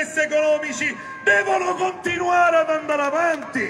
interessi economici devono continuare ad andare avanti.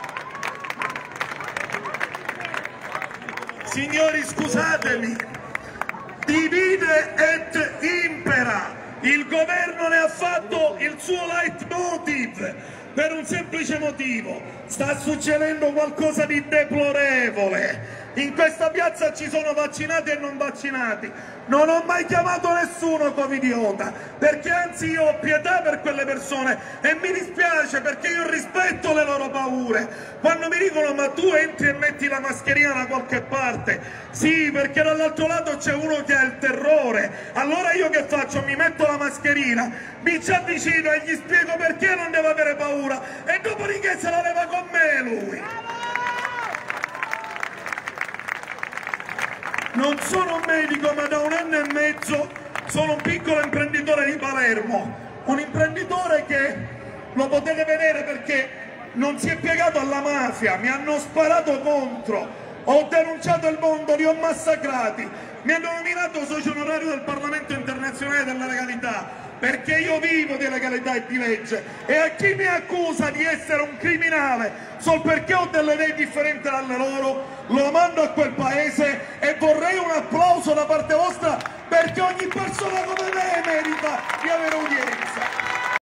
Signori, scusatemi, divide et impera. Il governo ne ha fatto il suo leitmotiv per un semplice motivo: sta succedendo qualcosa di deplorevole. In questa piazza ci sono vaccinati e non vaccinati. Non ho mai chiamato nessuno covidiota, perché anzi io ho pietà per quelle persone e mi dispiace, perché io rispetto le loro paure. Quando mi dicono ma tu entri e metti la mascherina da qualche parte, sì, perché dall'altro lato c'è uno che ha il terrore, allora io che faccio? Mi metto la mascherina, mi ci avvicino e gli spiego perché non deve avere paura e dopodiché se la leva con me lui. Non sono un medico, ma da 1 anno e mezzo sono un piccolo imprenditore di Palermo, un imprenditore che lo potete vedere perché non si è piegato alla mafia, mi hanno sparato contro, ho denunciato il mondo, li ho massacrati, mi hanno nominato socio onorario del Parlamento internazionale della legalità, perché io vivo di legalità e di legge, e a chi mi accusa di essere un criminale solo perché ho delle idee differenti dalle loro, lo mando a quel paese e vorrei un applauso da parte vostra, perché ogni persona come me merita di avere udienza.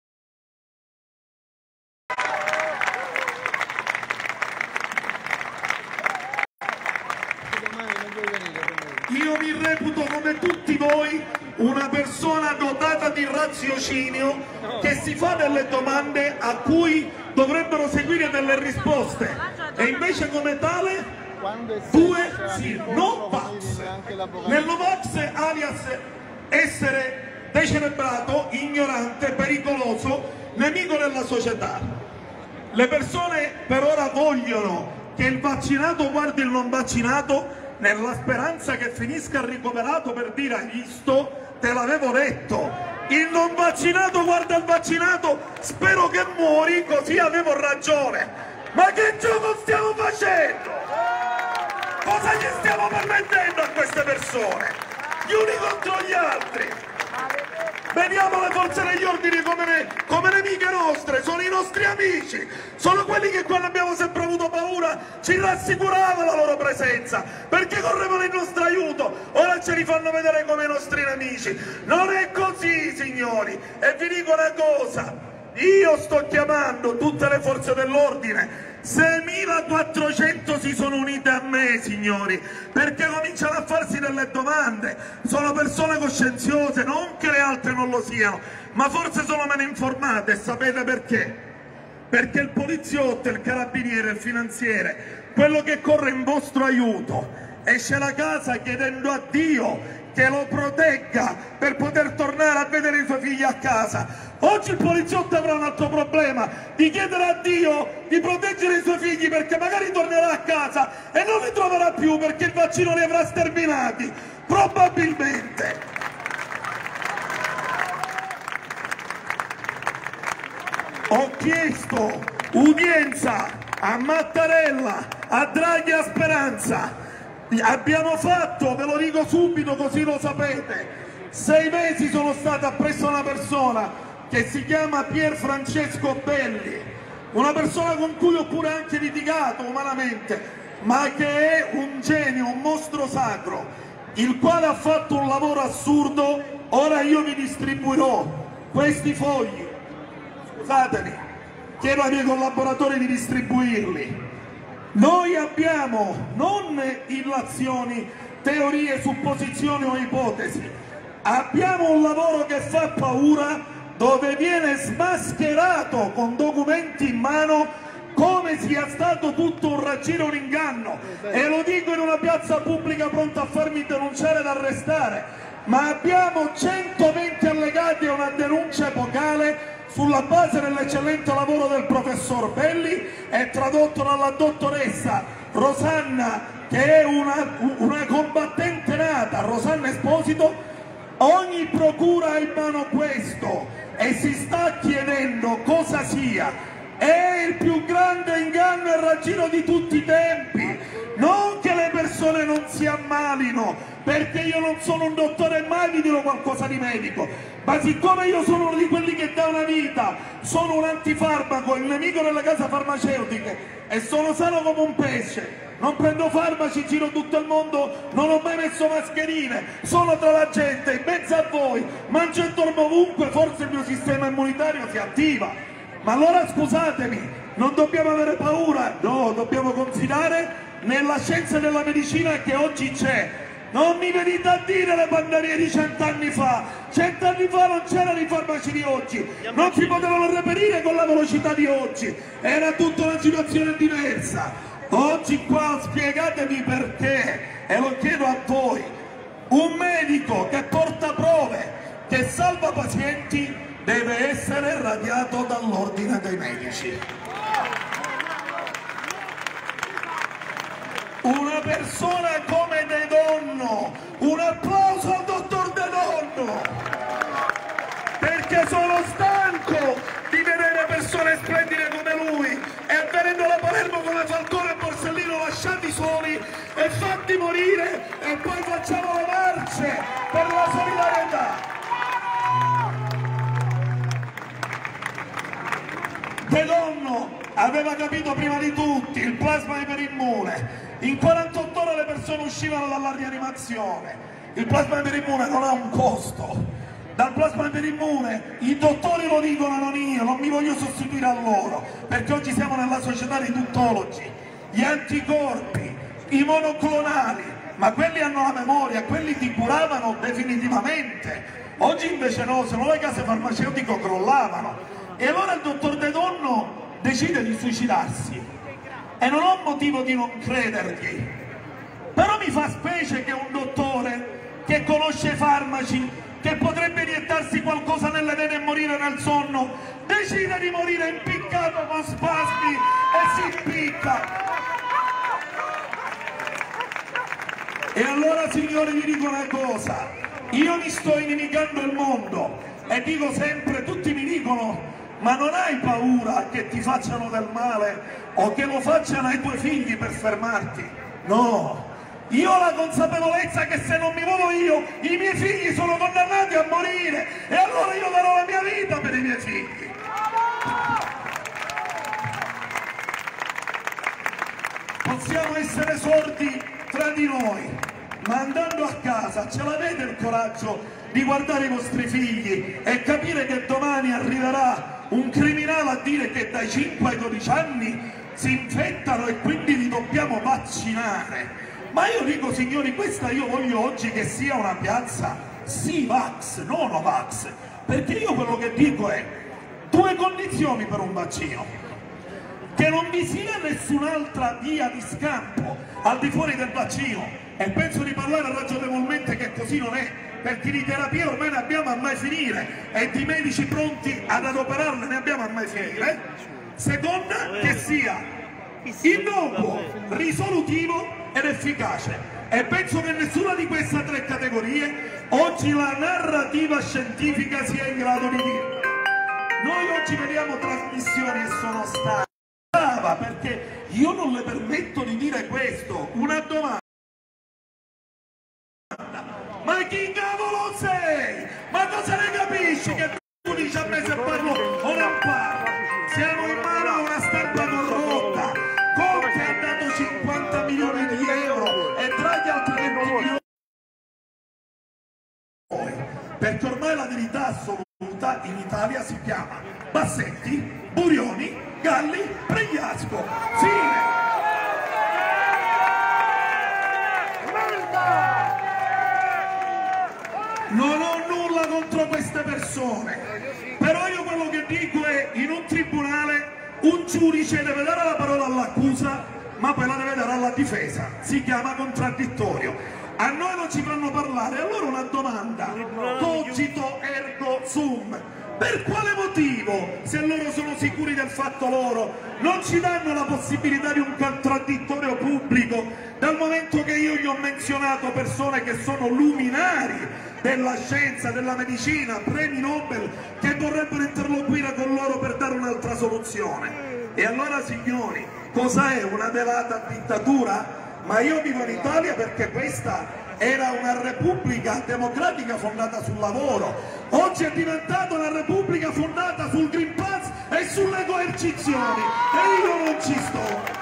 Io mi reputo come tutti voi una persona dotata di raziocinio che si fa delle domande a cui dovrebbero seguire delle risposte e invece come tale no vax. Nel no vax alias essere decerebrato, ignorante, pericoloso, nemico della società. Le persone per ora vogliono che il vaccinato guardi il non vaccinato nella speranza che finisca ricoverato per dire: hai visto? Te l'avevo detto. Il non vaccinato guarda il vaccinato, spero che muori, così avevo ragione. Ma che gioco stiamo facendo? Cosa gli stiamo permettendo a queste persone? Gli uni contro gli altri. Vediamo le forze degli ordini come nemiche nostre, sono i nostri amici, sono quelli che quando abbiamo sempre avuto paura ci rassicuravano la loro presenza, perché correvano in nostro aiuto, ora ce li fanno vedere come i nostri nemici. Non è così, signori, e vi dico una cosa, io sto chiamando tutte le forze dell'ordine, 6.400 si sono unite a me, signori, perché cominciano a farsi delle domande. Sono persone coscienziose, non che le altre non lo siano, ma forse sono meno informate. E sapete perché? Perché il poliziotto, il carabiniere, il finanziere, quello che corre in vostro aiuto, esce da casa chiedendo a Dio che lo protegga per poter tornare a vedere i suoi figli a casa. Oggi il poliziotto avrà un altro problema, di chiedere a Dio di proteggere i suoi figli, perché magari tornerà a casa e non li troverà più perché il vaccino li avrà sterminati, probabilmente. Ho chiesto udienza a Mattarella, a Draghi e a Speranza. Abbiamo fatto, ve lo dico subito così lo sapete, 6 mesi sono stato appresso a una persona che si chiama Pier Francesco Belli, una persona con cui ho pure anche litigato umanamente, ma che è un genio, un mostro sacro, il quale ha fatto un lavoro assurdo. Ora io vi distribuirò questi fogli, scusatemi, chiedo ai miei collaboratori di distribuirli. Noi abbiamo non illazioni, teorie, supposizioni o ipotesi, abbiamo un lavoro che fa paura, dove viene smascherato con documenti in mano come sia stato tutto un raggiro, un inganno, e lo dico in una piazza pubblica pronta a farmi denunciare ed arrestare, ma abbiamo 120 allegati a una denuncia epocale sulla base dell'eccellente lavoro del professor Belli e tradotto dalla dottoressa Rosanna, che è una combattente nata, Rosanna Esposito. Ogni procura ha in mano questo e si sta chiedendo cosa sia. È il più grande inganno e raggiro di tutti i tempi. Non che le persone non si ammalino, perché io non sono un dottore e mai vi dirò qualcosa di medico, ma siccome io sono uno di quelli che dà una vita, sono un antifarmaco, il nemico delle case farmaceutiche e sono sano come un pesce, non prendo farmaci, giro tutto il mondo, non ho mai messo mascherine, sono tra la gente, in mezzo a voi, mangio e dormo ovunque, forse il mio sistema immunitario si attiva. Ma allora scusatemi, non dobbiamo avere paura, no, dobbiamo confidare nella scienza della medicina che oggi c'è. Non mi venite a dire le pandemie di 100 anni fa. 100 anni fa non c'erano i farmaci di oggi, non si potevano reperire con la velocità di oggi, era tutta una situazione diversa. Oggi qua spiegatemi perché, e lo chiedo a voi, un medico che porta prove, che salva pazienti, deve essere radiato dall'ordine dei medici. Una persona come De Donno, un applauso al dottor De Donno, perché sono stanco di vedere persone splendide come lui e venendo da Palermo come Falcone e Borsellino lasciati soli e fatti morire e poi facciamo le marce per la solidarietà. De Donno aveva capito prima di tutti il plasma iperimmune. In 48 ore le persone uscivano dalla rianimazione. Il plasma iperimmune non ha un costo. Dal plasma iperimmune i dottori lo dicono, non io, non mi voglio sostituire a loro, perché oggi siamo nella società dei tuttologi. Gli anticorpi, i monoclonali, ma quelli hanno la memoria, quelli ti curavano definitivamente. Oggi invece no, se no le case farmaceutiche crollavano. E allora il dottor De Donno decide di suicidarsi. E non ho motivo di non credergli, però mi fa specie che un dottore che conosce i farmaci, che potrebbe iniettarsi qualcosa nelle vene e morire nel sonno, decide di morire impiccato con spasmi e si impicca. E allora signori vi dico una cosa, io mi sto inimicando il mondo e dico sempre, tutti mi dicono: ma non hai paura che ti facciano del male o che lo facciano ai tuoi figli per fermarti? No, io ho la consapevolezza che se non mi muovo io, i miei figli sono condannati a morire e allora io darò la mia vita per i miei figli. Possiamo essere sordi tra di noi, ma andando a casa ce l'avete il coraggio di guardare i vostri figli e capire che domani arriverà un criminale a dire che dai 5 ai 12 anni si infettano e quindi li dobbiamo vaccinare? Ma io dico, signori, questa io voglio oggi che sia una piazza sì vax, non Novax, perché io quello che dico è due condizioni per un vaccino: che non vi sia nessun'altra via di scampo al di fuori del vaccino, e penso di parlare ragionevolmente che così non è, perché di terapie ormai ne abbiamo a mai finire e di medici pronti ad adoperarle ne abbiamo a mai finire. Seconda, che sia innocuo, risolutivo ed efficace, e penso che nessuna di queste tre categorie oggi la narrativa scientifica sia in grado di dire. Noi oggi vediamo trasmissioni e sono stata perché io non le permetto di dire questo. Una domanda: ma chi cavolo sei? Ma cosa ne capisci che tu dici a me se parlo o non parlo? Siamo in mano a una stampa corrotta. Conte ha dato 50 milioni di euro e Draghi altri 20 milioni, perché ormai la verità assoluta in Italia si chiama Bassetti, Burioni, Galli, Pregliasco. Fine. Non ho nulla contro queste persone, però io quello che dico è: in un tribunale un giudice deve dare la parola all'accusa, ma poi la deve dare alla difesa. Si chiama contraddittorio. A noi non ci fanno parlare. Allora una domanda: cogito ergo sum. Per quale motivo, se loro sono sicuri del fatto loro, non ci danno la possibilità di un contraddittorio pubblico, dal momento che io gli ho menzionato persone che sono luminari della scienza, della medicina, premi Nobel, che vorrebbero interloquire con loro per dare un'altra soluzione? E allora signori, cos'è una velata dittatura? Ma io vivo in Italia perché questa era una repubblica democratica fondata sul lavoro, oggi è diventata una repubblica fondata sul Green Pass e sulle coercizioni, e io non ci sto.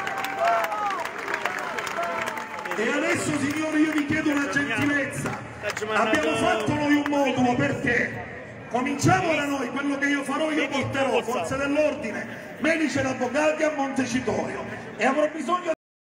E adesso, signori, io vi chiedo una gentilezza. Abbiamo fatto noi un modulo, perché cominciamo da noi. Quello che io farò, io porterò forze dell'ordine, medici ed avvocati a Montecitorio, e avrò bisogno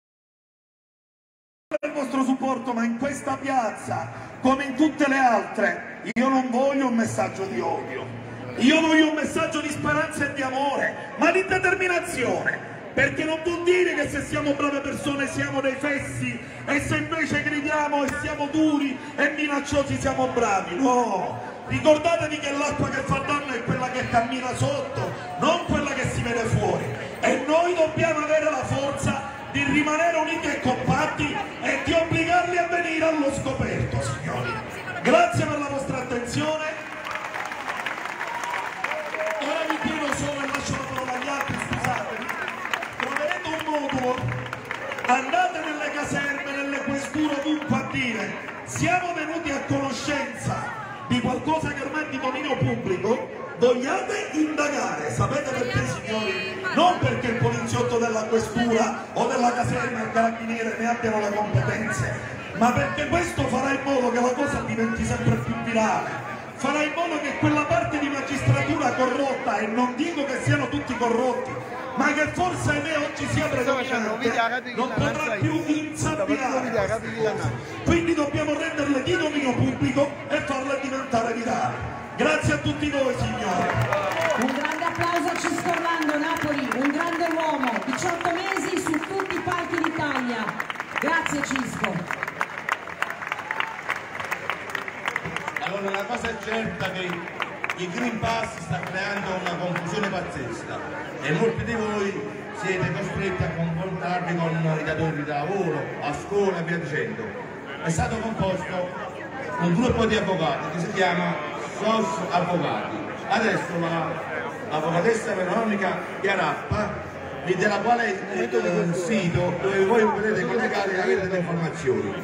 del vostro supporto, ma in questa piazza, come in tutte le altre, io non voglio un messaggio di odio, io voglio un messaggio di speranza e di amore, ma di determinazione. Perché non vuol dire che se siamo brave persone siamo dei fessi, e se invece gridiamo e siamo duri e minacciosi siamo bravi. No, ricordatevi che l'acqua che fa danno è quella che cammina sotto, non quella che si vede fuori, e noi dobbiamo avere la forza di rimanere uniti e compatti e di obbligarli a venire allo scoperto, signori. Grazie per la vostra attenzione. Ora vi chiedo solo, e lascio la parola agli altri, scusatemi, troverete un modulo, andate nelle caserme, nelle questure, ovunque, a dire: siamo venuti a conoscenza di qualcosa che ormai è di dominio pubblico, vogliate indagare. Sapete perché, signori? Non perché il poliziotto della questura o della caserma e il carabiniere ne abbiano le competenze, ma perché questo farà in modo che la cosa diventi sempre più virale, farà in modo che quella parte di magistratura corrotta, e non dico che siano tutti corrotti, ma che forse ahimè oggi sia predominante, non potrà più insabbiare. Quindi dobbiamo renderle di dominio pubblico e farle diventare virali. Grazie a tutti voi, signori. Un grande applauso a Cisco Orlando, Napoli, un grande uomo, 18 mesi su tutti i palchi d'Italia. Grazie Cisco. Allora, una cosa è certa, che il Green Pass sta creando una confusione pazzesca e molti di voi siete costretti a confrontarvi con i datori di lavoro, a scuola e via dicendo. È stato composto un gruppo di avvocati che si chiama SOS Avvocati. Adesso l'avvocatessa Veronica Chiarappa vi darà qual è il sito dove voi potete collegare e avere le informazioni.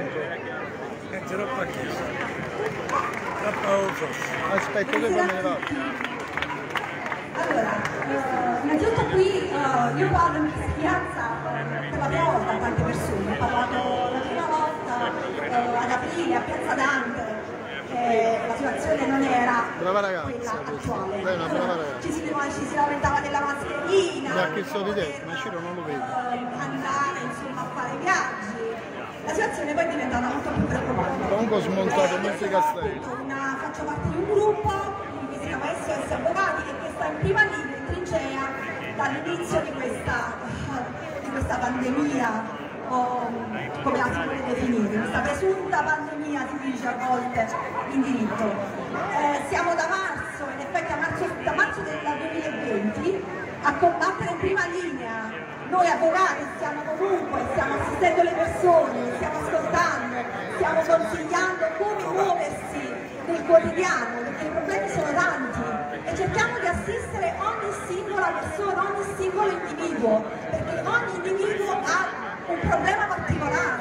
Aspetta, che poi me ne va. Allora, innanzitutto qui io parlo in questa piazza per la prima volta a tante persone. Ho parlato la prima volta ad aprile a Piazza Dante, che la situazione non era quella attuale. Lei è una brava ragazza. Ci si lamentava della mascherina, Mi ha chiesto di te, ma Ciro non lo vedo. andare insomma a fare viaggi. La situazione poi è diventata molto più preoccupante. Comunque ho smontato molti castelli. Faccio parte di un gruppo che si chiama SOS Avvocati, che sta in prima linea, in trincea, dall'inizio di questa pandemia, o come la si vuole definire, questa presunta pandemia, si dice a volte in diritto. Siamo da marzo, in effetti da marzo del 2020, a combattere in prima linea. Noi avvocati stiamo comunque, stiamo assistendo le persone, stiamo ascoltando, stiamo consigliando come muoversi nel quotidiano, perché i problemi sono tanti, e cerchiamo di assistere ogni singola persona, ogni singolo individuo, perché ogni individuo ha un problema particolare,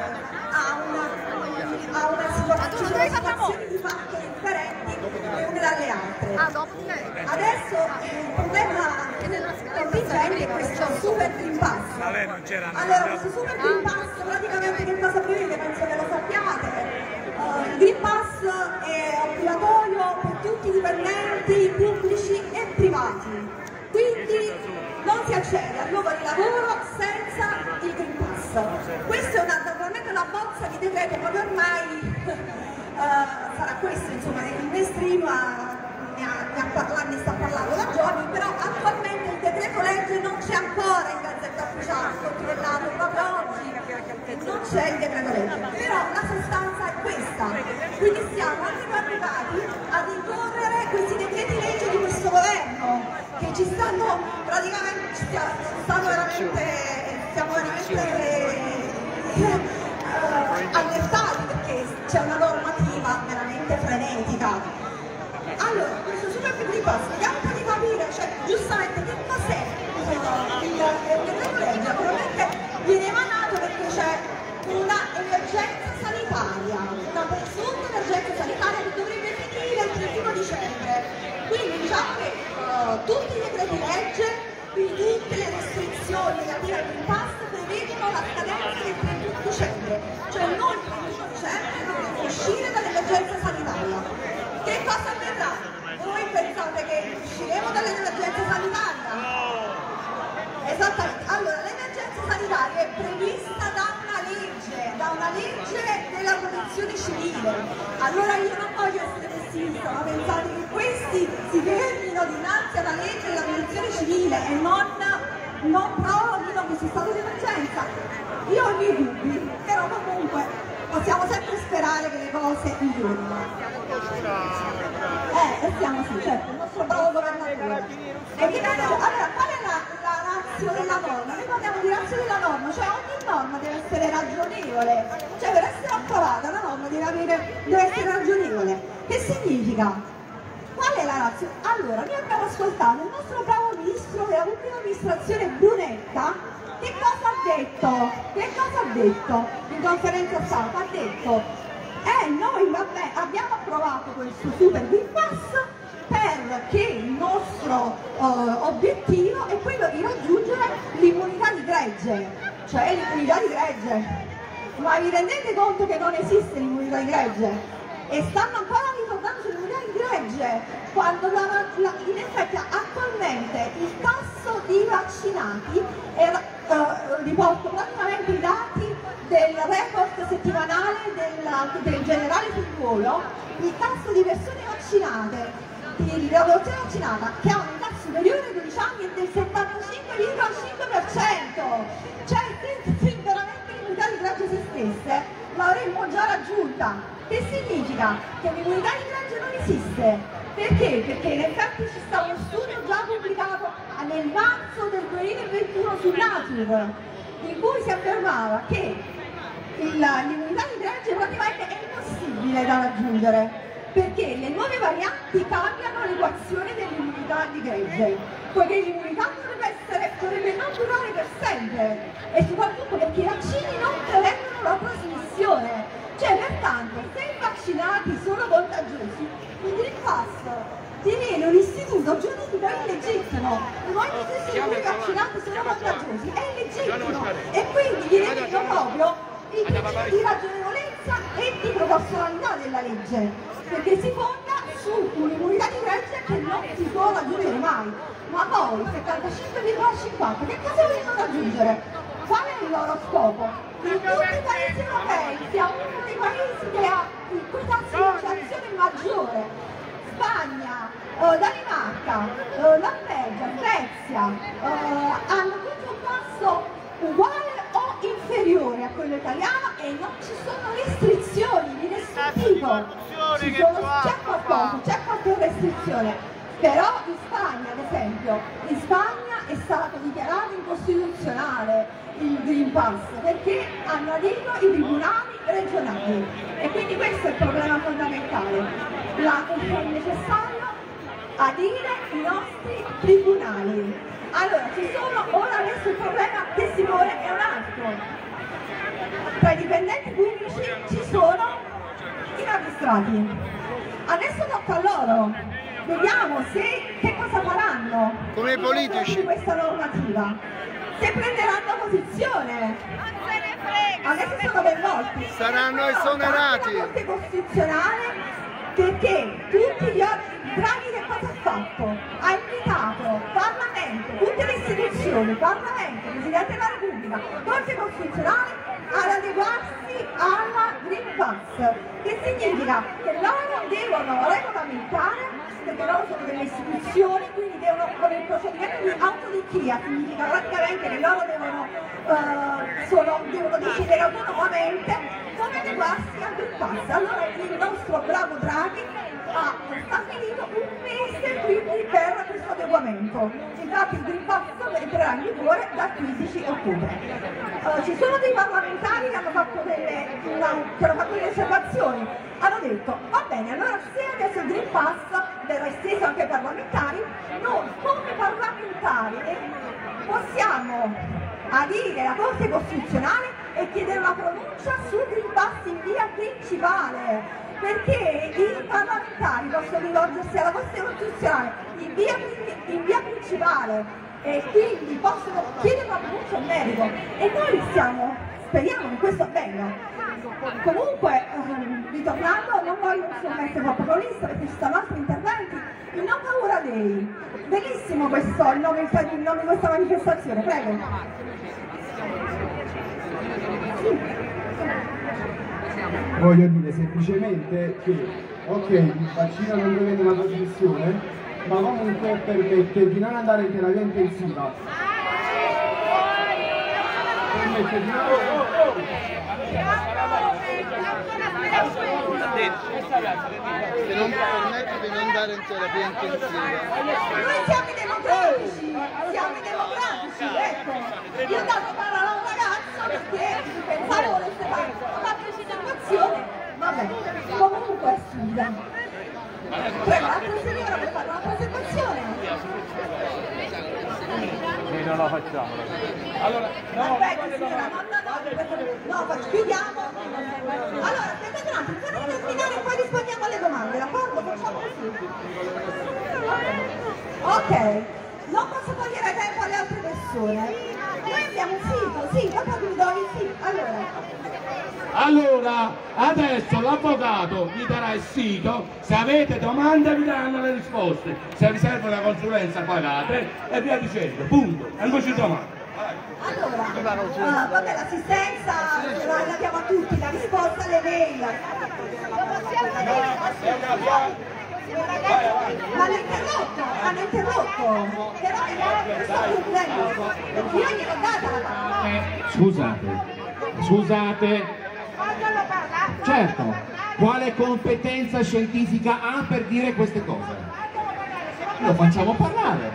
ha una situazioni di fatto differenti le une dalle altre. Adesso il problema contingente è questo Super Green Pass. Allora, questo Super Green Pass praticamente che cosa prevede? Penso che lo sappiate. Il Green Pass è obbligatorio per tutti i dipendenti pubblici e privati, quindi non si accede al luogo di lavoro senza il Green Pass. Questa è naturalmente una bozza di decreto, proprio ormai sarà questo, insomma, il mainstream ne sta parlando da giorni, però attualmente il decreto legge non c'è ancora in Gazzetta Ufficiale, ho controllato proprio oggi, non c'è il decreto legge, però la sostanza è questa, quindi stiamo anche noi avvocati a rincorrere questi decreti legge di questo governo, che ci stanno praticamente, siamo veramente allertati, perché c'è una normativa veramente frenetica. Allora, questo Super Green Pass, vediamo un po' di capire, cioè, giustamente che cos'è il decreto legge? Naturalmente viene emanato perché c'è una emergenza sanitaria. Quindi tutte le restrizioni relative al Green Pass prevedono la scadenza del 31 dicembre, cioè noi il 31 dicembre dovremo uscire dall'emergenza sanitaria. Che cosa avverrà? Voi pensate che usciremo dall'emergenza sanitaria? Esattamente. Allora, l'emergenza sanitaria è prevista da una legge della protezione civile. Allora io non voglio essere pessimista, ma pensate che questi si fermino dinanzi alla legge della protezione civile e non proroghino questo stato di emergenza? Io ho i miei dubbi, però comunque possiamo sempre sperare che le cose migliorino. Siamo sì, certo, il nostro bravo governatore. Allora, qual è la ratio della norma? Noi parliamo di ratio della norma, cioè ogni norma deve essere ragionevole, cioè per essere approvata la norma deve essere ragionevole. Che significa? Qual è la ratio? Allora, noi abbiamo ascoltato il nostro bravo ministro della pubblica amministrazione Brunetta. Che cosa ha detto? Che cosa ha detto in conferenza stampa? Ha detto noi vabbè, abbiamo approvato questo Super Green Pass perché il nostro obiettivo è quello di raggiungere l'immunità di gregge, cioè l'immunità di gregge. Ma vi rendete conto che non esiste l'immunità di gregge? E stanno ancora ricordando sull'immunità di gregge, quando in effetti attualmente il tasso di vaccinati riporto praticamente i dati del report settimanale del generale Figliuolo, il tasso di persone vaccinate, di popolazione vaccinata che ha un'età superiore ai 12 anni è del 75,5%, cioè se veramente l'immunità di gregge se stesse l'avremmo già raggiunta. Che significa? Che l'immunità di gregge non esiste. Perché? Perché in effetti ci sta uno studio già pubblicato nel marzo del 2021 su Nature, in cui si affermava che l'immunità di gregge praticamente è impossibile da raggiungere, perché le nuove varianti cambiano l'equazione dell'immunità di gregge, poiché l'immunità dovrebbe non durare per sempre, e soprattutto perché i vaccini non prevengono la trasmissione. Cioè, pertanto, se i vaccinati sono contagiosi, il Green Pass diviene un istituto giuridico illegittimo. Noi stessi i vaccinati sono contagiosi, è illegittimo, e quindi viene meno proprio il principio di ragionevolezza e di proporzionalità della legge, perché si fonda su un'immunità di gregge che non si può raggiungere mai. Ma poi, 75,50, che cosa vogliono raggiungere? Qual è il loro scopo? In tutti i paesi europei siamo uno dei paesi che ha il cui tasso di inflazione maggiore. Spagna, Danimarca, Norvegia, Svezia hanno tutti un tasso uguale o inferiore a quello italiano e non ci sono restrizioni di nessun tipo. C'è qualche restrizione. Però in Spagna, ad esempio, in Spagna è stato dichiarato incostituzionale il Green Pass perché hanno adito i tribunali regionali, e quindi questo è il problema fondamentale. È necessario adire i nostri tribunali. Allora, ora adesso il problema che si pone è un altro. Tra i dipendenti pubblici ci sono i magistrati. Adesso tocca a loro. Vediamo che cosa faranno come i politici di questa normativa, se prenderanno posizione. Adesso sono coinvolti, saranno esonerati. La Corte Costituzionale, perché tutti gli organi, Draghi che cosa ha fatto? Ha invitato Parlamento, tutte le istituzioni, Parlamento, Presidente della Repubblica, Corte Costituzionale ad adeguarsi alla Green Pass, che significa che loro devono regolamentare, perché loro sono delle istituzioni, quindi devono, con il procedimento di autodichia, significa praticamente che loro devono decidere autonomamente come adeguarsi al Green Pass. Allora il nostro bravo Draghi ha stabilito un mese quindi per questo adeguamento. Infatti il Green Pass entrerà in vigore dal 15 ottobre. Ci sono dei parlamentari che hanno fatto delle osservazioni, hanno detto va bene, allora se adesso il Green Pass verrà esteso anche ai parlamentari, noi come parlamentari possiamo adire la Corte Costituzionale e chiedere una pronuncia sul Green Pass in via principale, perché i parlamentari possono rivolgersi alla Corte Costituzionale in via principale principale e quindi possono chiedere una pronuncia in merito e noi speriamo che questo avvenga. Comunque, ritornando, non voglio essere troppo prolissa perché ci stanno altri interventi. Il Non Paura Day, bellissimo questo, il nome di questa manifestazione, prego. Sì. Voglio dire semplicemente che, ok, il vaccino non prevede una trasmissione, ma comunque permette di non andare in terapia intensiva. Permette di non permette di non andare in terapia intensiva. Noi siamo i democratici, ecco. Io ho dato parola a un ragazzo perché pensavo volesse fare una presentazione, vabbè, comunque è stupida. Prego, l'altra signora per fare una presentazione. Sì, non la facciamo. Allora, aspetta signora, no, chiudiamo. Allora, aspettate un attimo, fate terminare e poi rispondiamo alle domande, d'accordo? Facciamo così. Ok, non posso togliere tempo alle altre persone. Noi abbiamo un sito, sì, papà mi do il sito, Allora, adesso l'avvocato vi darà il sito, se avete domande vi daranno le risposte, se vi serve una consulenza pagate e via dicendo, punto, e non ci domande. Allora, vabbè, l'assistenza la diamo a tutti, la risposta alle mail. Ma hanno interrotto, però sto concludendo, perché io gliel'ho data la parola. Scusate, certo, quale competenza scientifica ha per dire queste cose? Lo facciamo parlare,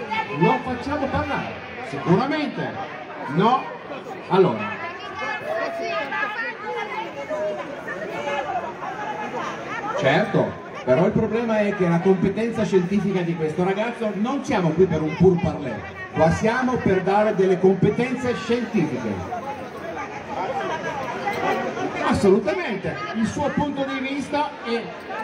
sicuramente, no? Allora, certo, però il problema è che la competenza scientifica di questo ragazzo non siamo qui per un pur parler, qua siamo per dare delle competenze scientifiche. Assolutamente, il suo punto di vista è...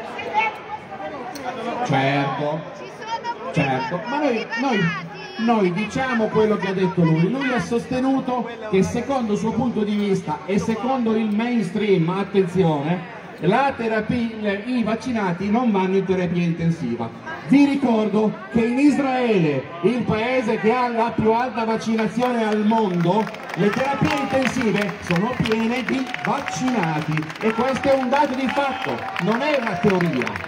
Certo, ma noi diciamo quello che ha detto lui. Lui ha sostenuto che secondo il suo punto di vista e secondo il mainstream, attenzione, i vaccinati non vanno in terapia intensiva. Vi ricordo che in Israele, il paese che ha la più alta vaccinazione al mondo, le terapie intensive sono piene di vaccinati e questo è un dato di fatto, non è una teoria.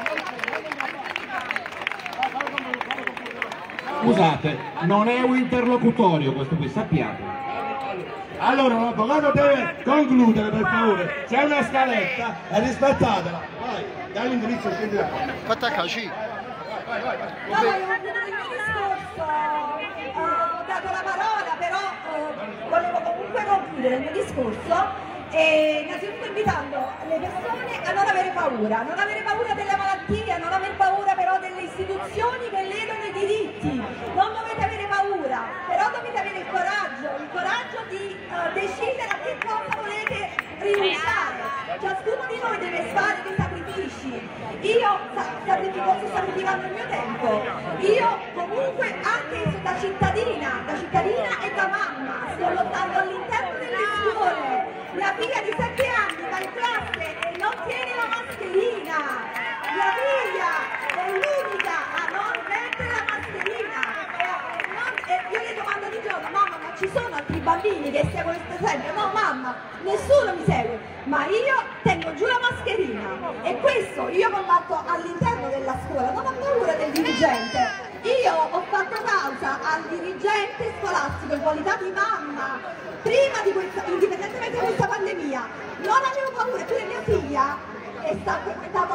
Scusate, non è un interlocutorio questo qui, sappiate. Allora l'avvocato deve concludere per favore, c'è una scaletta e rispettatela. Vai, dai l'indirizzo, scendi da qua. Fatta caci. Vai. No, voglio continuare il mio discorso, ho dato la parola, però volevo comunque concludere il mio discorso e innanzitutto invitando le persone a non avere paura della malattia, non aver paura però delle istituzioni che ledono i diritti, non dovete avere paura, però dovete avere il coraggio di decidere a che cosa volete rinunciare. Ciascuno di noi deve fare dei sacrifici. Io sto sacrificando il mio tempo. Io comunque anche da cittadina e da mamma sto lottando all'interno delle scuole. Mia figlia di 7 anni va in classe e non tiene la mascherina. Mia figlia è l'unica a non mettere la mascherina. Io le domando di giorno, mamma, ma ci sono altri bambini che seguono questo esempio? No mamma, nessuno mi segue, ma io tengo giù la mascherina e questo io combatto all'interno della scuola, non ho paura del dirigente. Io ho fatto causa al dirigente scolastico in qualità di mamma, prima di questa, indipendentemente da questa pandemia, non avevo paura, eppure mia figlia è stata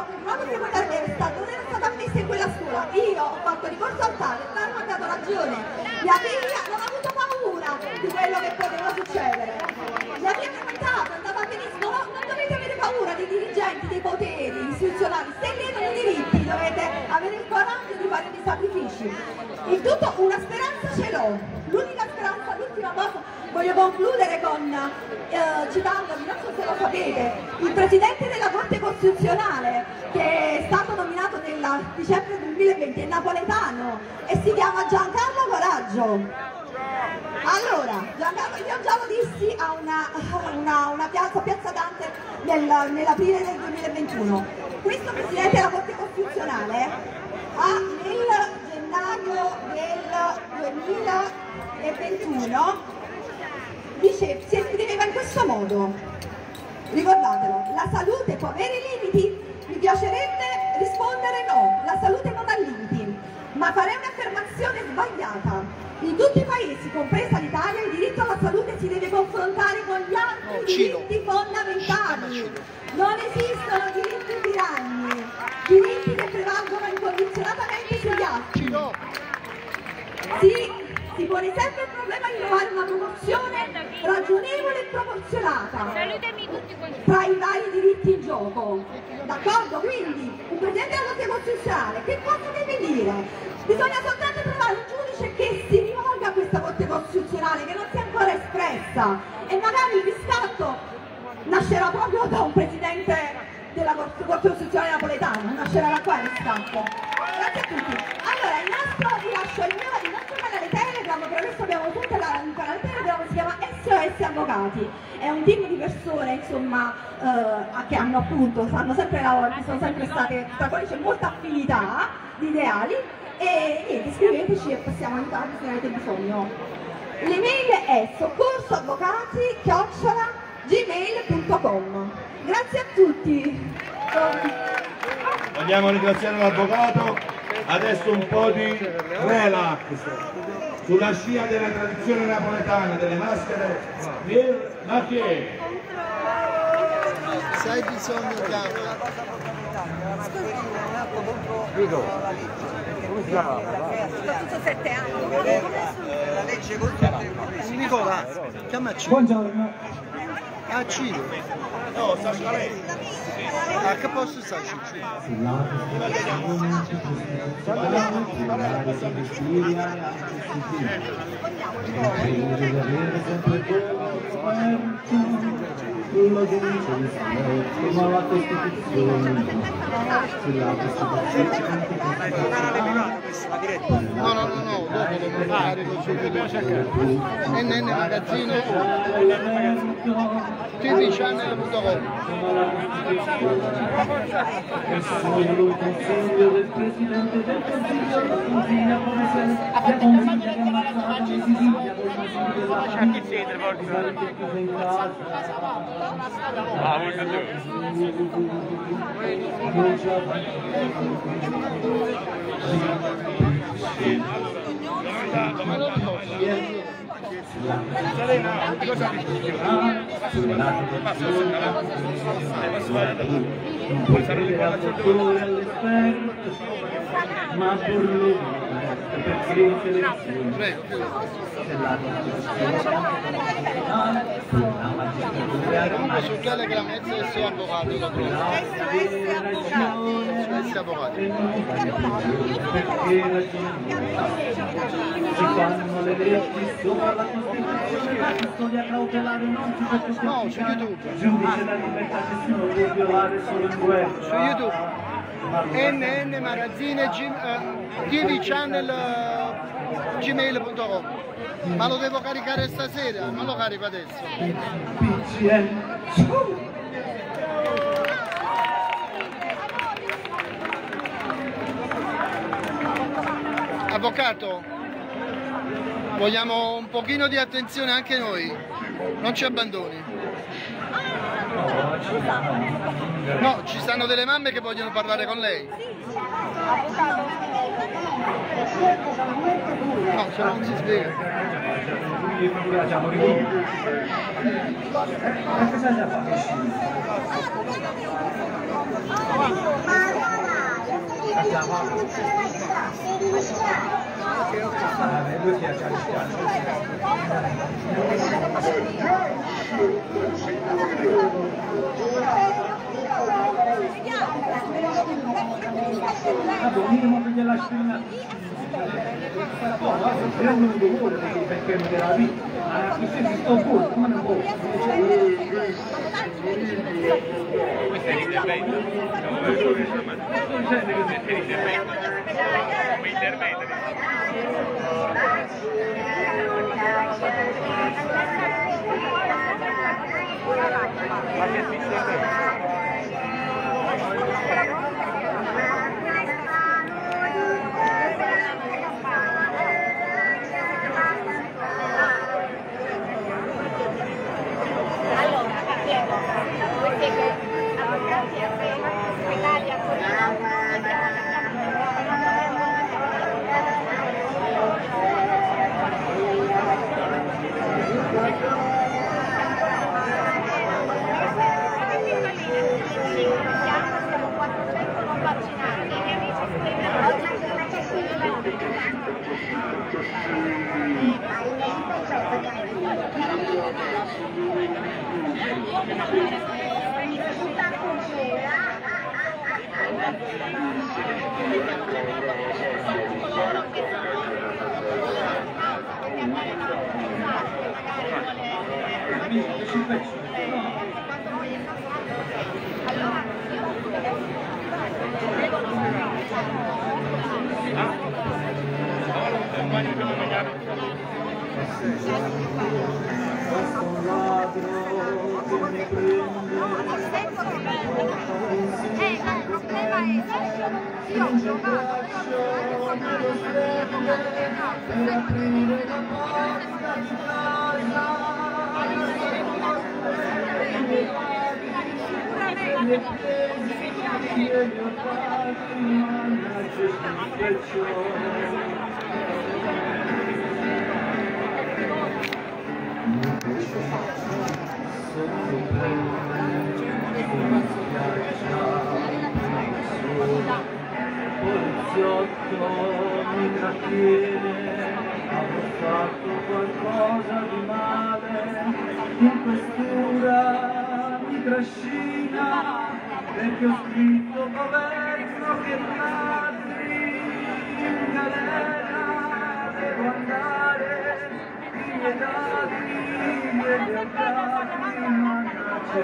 non era stata ammessa in quella scuola. Io ho fatto ricorso al TAR e il TAR mi ha dato ragione. Mia figlia non ha avuto paura di quello che poteva succedere. Mia figlia è andata benissimo, non dovete avere paura dei dirigenti, dei poteri istituzionali. Se vedono i diritti dovete avere il coraggio di fare dei sacrifici. In tutto una speranza ce l'ho. L'unica speranza, l'ultima cosa, voglio concludere con citandovi, non so se lo sapete, il Presidente della Corte Costituzionale che è stato nominato nella dicembre 2020 è napoletano e si chiama Giancarlo Coraggio. Allora, Giancarlo, io già lo dissi a una piazza Dante nell'aprile del 2021. Questo Presidente della Corte Costituzionale nel gennaio del 2021 si esprimeva in questo modo. Ricordatelo, la salute può avere limiti? Mi piacerebbe rispondere no, la salute non ha limiti, ma farei un'affermazione sbagliata. In tutti i paesi, compresa l'Italia, il diritto alla salute si deve confrontare con gli altri diritti fondamentali. Non esistono diritti tiranni, diritti che prevalgono incondizionatamente sugli altri. Si pone sempre il problema di trovare una proporzione ragionevole e proporzionata tra i vari diritti in gioco. D'accordo? Quindi un Presidente della Corte Costituzionale che cosa deve dire? Bisogna soltanto trovare un giudice che si rivolga a questa Corte Costituzionale, che non si è ancora espressa, e magari il riscatto nascerà proprio da un Presidente della Corte Costituzionale napoletano, nascerà da qua il riscatto. Grazie a tutti. Allora, vi lascio il nostro canale Telegram, per adesso abbiamo tutto il canale Telegram, si chiama SOS Avvocati. È un team di persone, insomma, che hanno appunto, fanno sempre lavoro, sono sempre state, tra cui c'è molta affinità di ideali, e niente, scriveteci e possiamo aiutarvi se ne avete bisogno. L'email è soccorsoavvocati@gmail.com. Grazie a tutti. Vogliamo ringraziare l'avvocato, adesso un po' di relax sulla scia della tradizione napoletana delle maschere per macchie. Se hai bisogno chiama. Soprattutto 7 anni. La legge contro Nicola, chiamaci. Buongiorno. A Ciro. No, sta lei. A che posto sta Ciro? Lo dice il Signore, ma la Costituzione sulla Costituzione. No, dopo devo fare così. NN Magazzino tvchannel.com. E sono il consiglio del Presidente del Consiglio, la consiglia come se la consiglia che ammazza la Sicilia, con una sigla in casa. Ma perché in televisione Comunque su Telegram SOS Avvocati lo trovo. SOS Avvocati. Perché si fanno le leggi sopra la Costituzione, la custodia cautelare non si può No, su YouTube. giudice la libertà nessuno può violare solo in guerra. Su YouTube. NN Magazzine tvchannel gmail.com. Ma lo devo caricare stasera, non lo carico adesso. Avvocato, vogliamo un pochino di attenzione anche noi, non ci abbandoni. No, ci stanno delle mamme che vogliono parlare con lei. No, se non si spiega. minimo che gliela scrive. È un lungo volo perché mi dà la vita. questi si sto fuori, come non può? Questo è l'intervento. Sto dicendo che questo è l'intervento. Come intervento. Ma che intervento? Poliziotto mi trattiene, avrò fatto qualcosa di male, in questura mi trascina, perché ho scritto governo che ladri, in galera devo andare, i miei ladri, i miei leopardi, mannaggia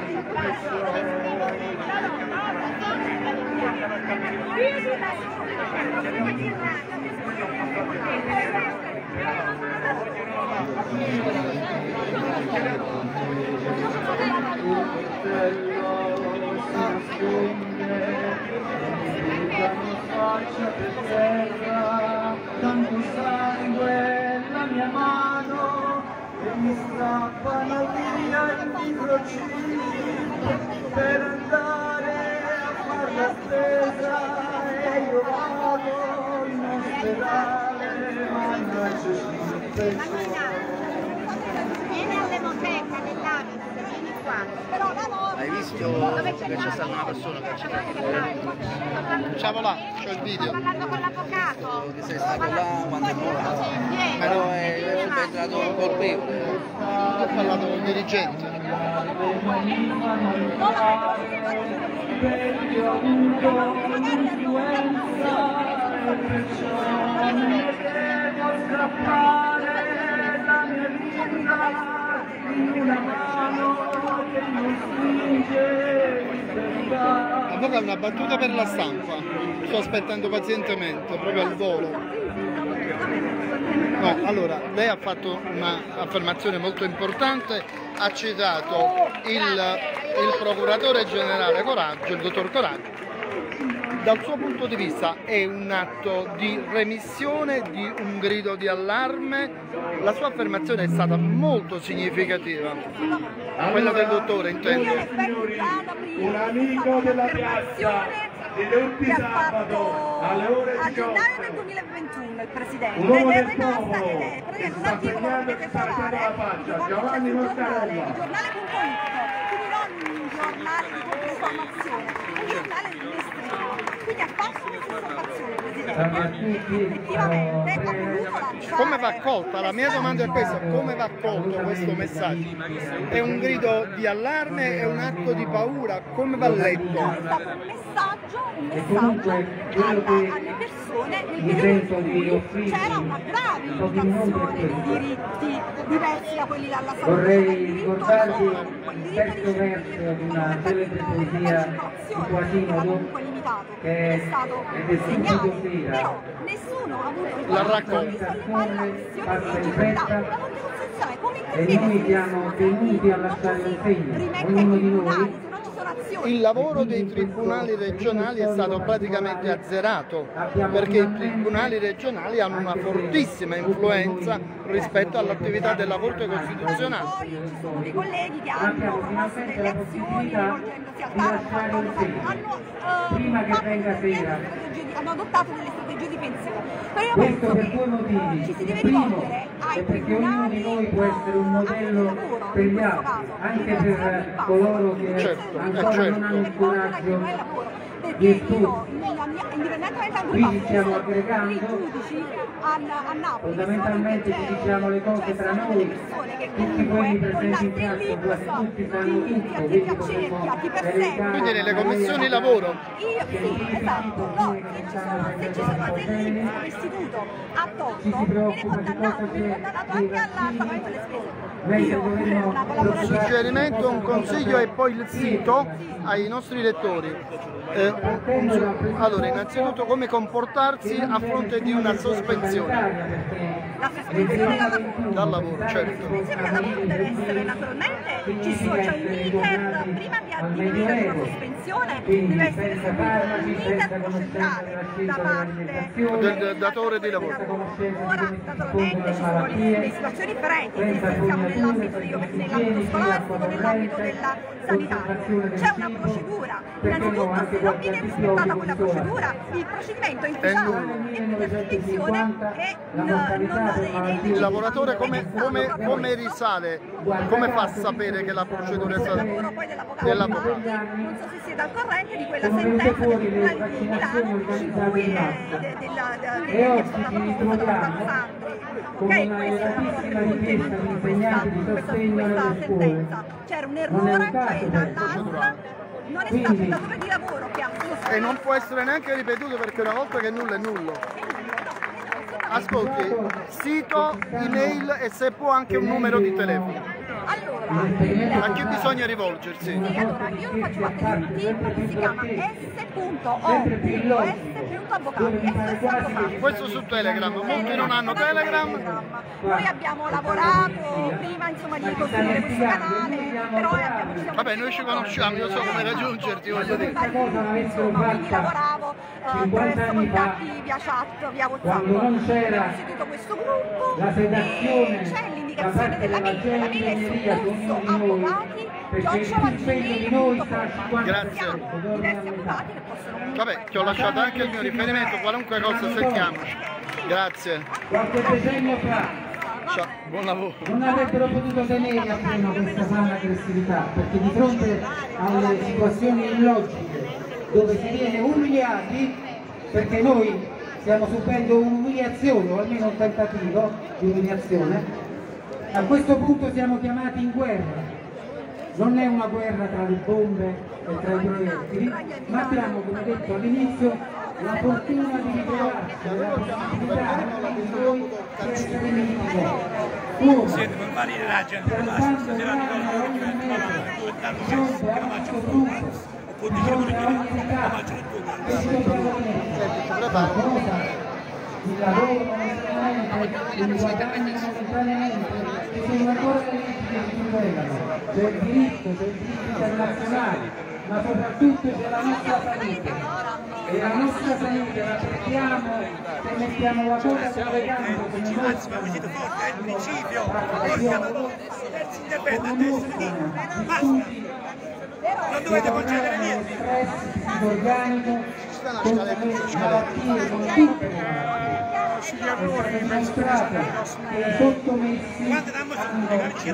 faccia per terra, tanto sangue la mia mano e mi strappano via il microchip per andare a fare la spesa e io vado in ospedale, mannaggia vieni all'emoteca dell'Avis, vieni qua. Hai visto che c'è stata una persona che ci ha Ciao là, c'ho il video. Sto parlando con l'avvocato. Che sei stato là quando è morto. Però è entrato un colpevole. Ho parlato con il dirigente. perché ho avuto un'influenza e perciò mi devo strappare la mia vita in una mano che non stringe libertà. Avvocato, una battuta per la stampa. Sto aspettando pazientemente, proprio al volo. No, allora, lei ha fatto un'affermazione molto importante, ha citato il procuratore generale Coraggio, il dottor Coraggio. Dal suo punto di vista è un atto di remissione, di un grido di allarme. La sua affermazione è stata molto significativa, quella del dottore intendo. Un amico della piazza di tutti sabato alle ore 18. A gennaio del 2021 il Presidente Un uomo del ed è rimasta popolo ed è che un sta articolo che segnando potete e sta trovare la faccia, Giovanni Moscarella. il giornale.it, quindi non giornale di controinformazione, un giornale dell'estremo, quindi ha fatto questa informazione, Presidente, effettivamente ha voluto lanciare... Come va accolta? La mia domanda è questa, come va accolto questo messaggio? È un grido di allarme, è un atto di paura, come va letto? È stato un messaggio alle persone nel periodo in cui c'era una grave limitazione di diritti diversi da quelli dalla salute. Vorrei ricordarvi il terzo verso di una celebre poesia di Quasimodo che è del subito sera. Però nessuno ha avuto La raccolta. Passa in fretta e noi siamo tenuti a lasciare un segno, ognuno di noi. Il lavoro dei tribunali regionali è stato praticamente azzerato perché i tribunali regionali hanno una fortissima influenza rispetto all'attività della Corte Costituzionale. Poi ci sono dei colleghi che hanno promosso delle azioni rivolgendosi al TAR, hanno adottato delle strategie difensive. Però io penso che ci si deve rivolgere ai tribunali noi può essere un modello per gli altri, anche per coloro che ancora non hanno il coraggio di esporsi. Quindi stiamo aggregando, fondamentalmente ci diciamo le cose tra noi, tutti quelli presenti in piazza, quasi tutti sanno tutto, quindi potremmo elencare. Quindi nelle commissioni lavoro? Sì, esatto, se ci sono degli istituto a Tocco, viene condannato anche al pagamento delle spese. Un suggerimento, un consiglio e poi il sito ai nostri lettori. Allora, innanzitutto come comportarsi a fronte di una sospensione? La sospensione Dal lavoro, certo. La sospensione dal lavoro deve essere naturalmente, c'è un iter, prima di venire una sospensione deve essere seguito un iter procedurale da parte del datore di lavoro. Ora naturalmente ci sono le situazioni differenti, siamo nell'ambito scolastico, nell'ambito della sanitaria. C'è una procedura, innanzitutto se non viene rispettata quella procedura, il procedimento è inficiato e la sospensione è il lavoratore come risale, come fa a sapere che la procedura è stata dell'avvocato? Non so se siete al corrente di quella sentenza del Tribunale di Milano in cui è stata proposta con una elevatissima richiesta di insegnanti di sostegno nelle scuole. C'era un errore, cioè dall'ASL non è stato il datore di lavoro che ha sospeso. E non può essere neanche ripetuto perché una volta che nullo è nullo. Ascolti, sito, email e se può anche un numero di telefono. Allora, a chi bisogna rivolgersi? Sì, allora io faccio parte di un team che si chiama s.o.s.avvocati. Questo su Telegram, molti non hanno Telegram. Noi abbiamo lavorato prima insomma di costruire questo canale, però vabbè, noi ci conosciamo, io so come raggiungerti, voglio dire. Quindi lavoravo attraverso contatti via chat, via WhatsApp. Abbiamo istituito questo gruppo e c'è l'indicazione della mail è avvocati, grazie. Vabbè, ti ho lasciato anche il mio riferimento, qualunque cosa cerchiamoci. Grazie. Qualche decennio fa buon lavoro. non avrebbero potuto tenere a freno questa sana aggressività, perché di fronte alle situazioni illogiche dove si viene umiliati, perché noi stiamo subendo un'umiliazione o almeno un tentativo di umiliazione, a questo punto siamo chiamati in guerra. Non è una guerra tra le bombe e tra i proiettili, ma abbiamo, come detto all'inizio, la fortuna di ritrovarci la possibilità di noi di essere nemici. Siete per valire la gente, basta, se la il lavoro momentaneamente, il guadagno momentaneamente, ci sono ancora le leggi che ci tutelano, c'è il diritto, c'è il diritto internazionale, ma soprattutto c'è la nostra salute. E la nostra salute la perdiamo se mettiamo la coda sulle gambe come mostrano è il principio, non dovete concedere niente. Stress psicologico con le malattie, con tutte le malattie. È stato dimostrato che i sottomessi hanno soggetti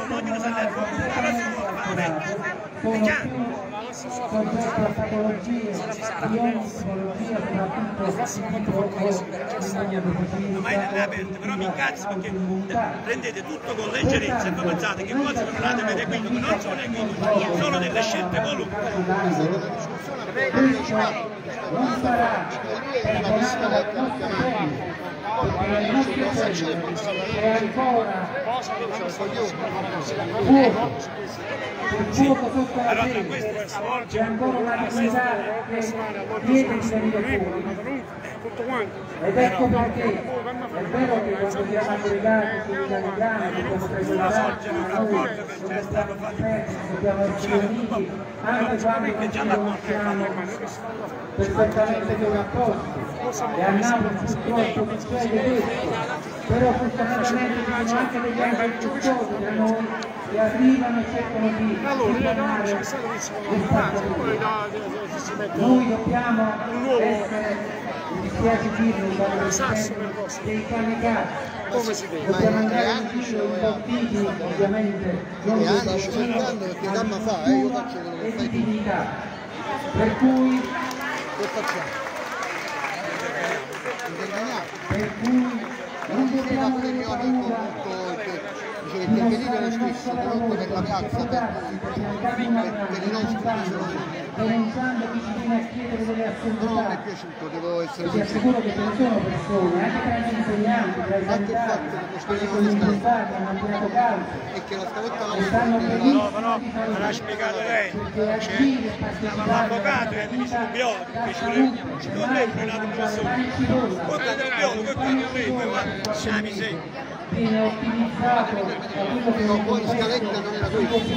a patologie di ogni tipologia, soprattutto però mi incazzo perché prendete tutto con leggerezza e poi pensate che cosa parlate avete qui, non sono equivoci, sono delle scelte volute. Non sarà perdonato dal nostro tempo, perché il nostro tempo è ancora fuoco sotto la pelle, c'è ancora una comunità che chiede di venire fuori. Ed ecco perché è vero che quando siamo aggregati sull'italiano dobbiamo frequentarci, noi dobbiamo essere uniti, anche quando non ci conosciamo perfettamente sovrapposti. E a Napoli purtroppo succede questo, però fortunatamente ci sono anche degli angeli custodi da noi che arrivano e cercano di condannare le spazzature. Noi dobbiamo essere, mi dispiace dirlo, dei kamikaze. Dobbiamo andare in giro imbottiti, ovviamente, non di e di dignità. Per cui non dobbiamo avere paura di mostrare il nostro lavoro, per la piazza, per i nostri bisogni, denunciando chi ci viene a chiedere delle assurdità. Vi assicuro che ce ne sono persone, anche tra gli insegnanti, tra i sanitari, quelli con gli imputati hanno tirato calcio e stanno benissimo di fare questo, perché agire e partecipare alla vita da salute, mai per mangiare pane e cipolla, viene ottimizzato da quello che non può scaletta non era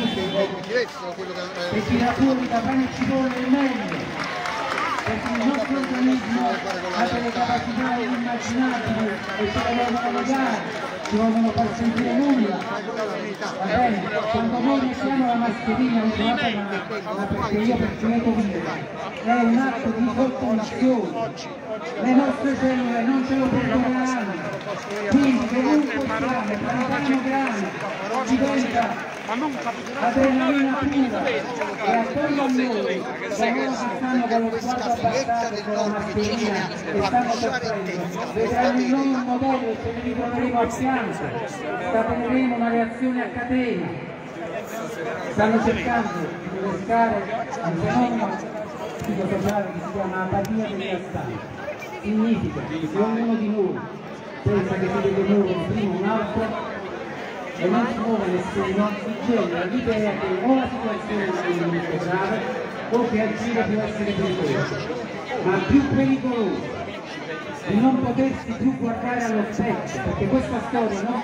e tira fuori da pane e cipolla il meglio, perché il nostro organismo ha delle capacità inimmaginabili e ce le vogliono legare, ci vogliono far sentire nulla, va bene? Quando noi mettiamo la mascherina ma perché io percepisco viva, è un atto di sottomissione, le nostre cellule non ce lo perdoneranno, quindi comunque siamo, piano piano diventa adrenalina pura e attorno a noi, da loro che stanno con lo sguardo abbassato con la mascherina e stanno soffrendo, vedranno in noi un modello e ce ne ritroveremo a fianco, scateneremo una reazione a catena. Stanno cercando di pescare un fenomeno psicosociale che si chiama apatia degli astanti. Significa che se ognuno di noi pensa che si deve muovere prima un altro e non si muove nessuno, si genera l'idea che o la situazione è molto grave o che agire può essere pericoloso. Ma più pericoloso di non potersi più guardare allo specchio, perché questa storia non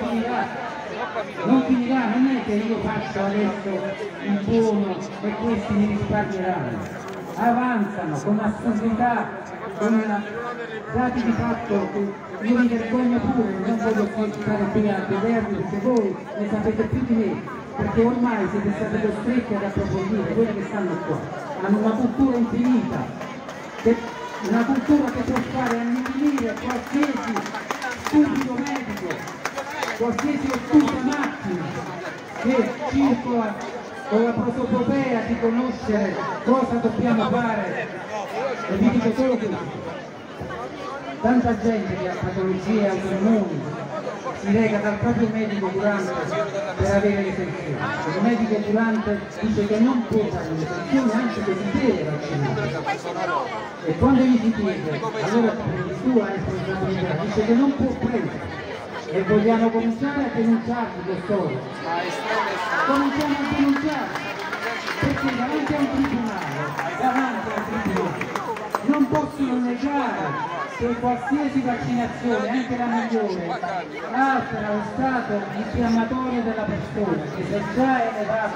finirà, non è che io faccio adesso il buono e questi mi risparmieranno. Avanzano con assurdità, con dati di fatto che io mi vergogno pure, non voglio stare qui a vederli perché voi ne sapete più di me, perché ormai siete stati costretti ad approfondire quelli che stanno qua, hanno una cultura infinita, una cultura che può fare annichilire qualsiasi stupido medico, qualsiasi ottusa macchina che circola con la prosopopea di conoscere cosa dobbiamo fare. E vi dico solo questo: tanta gente che ha patologie autoimmuni si reca dal proprio medico curante per avere le pensioni. Il medico curante dice che non può fare le pensioni, anzi che si deve vaccinare. E quando gli si chiede, allora prendi tu la responsabilità, dice che non può prendere. E vogliamo cominciare a denunciarli, dottore. Cominciamo a denunciarli, perché davanti a un tribunale, non possono negare che qualsiasi vaccinazione, anche la migliore, altera lo stato infiammatorio della persona, che se già è elevato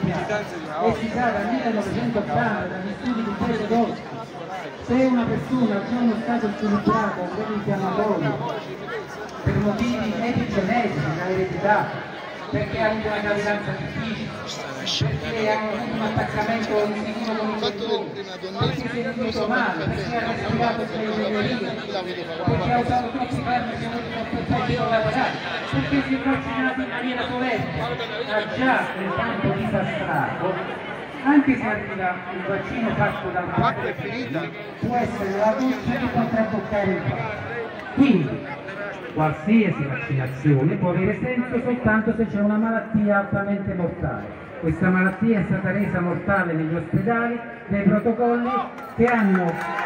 e si sa dal 1980 dagli studi di peso d'osso, se una persona ha già uno stato sviluppato a livello infiammatorio per motivi epigenetici, da eredità, perché ha avuto una gravidanza difficile, perché ha avuto un attaccamento insicuro con il bambino, perché si è sentito male, perché ha respirato per le periferie, perché ha usato troppi farmaci, ha avuto troppi effetti collaterali, perché si è vaccinato in maniera soletta, ha già del tanto disastrato. Anche se arriva il vaccino fatto dal padre, può essere la doccia che potrà toccare il padre. Quindi, qualsiasi vaccinazione può avere senso soltanto se c'è una malattia altamente mortale. Questa malattia è stata resa mortale negli ospedali dai protocolli che hanno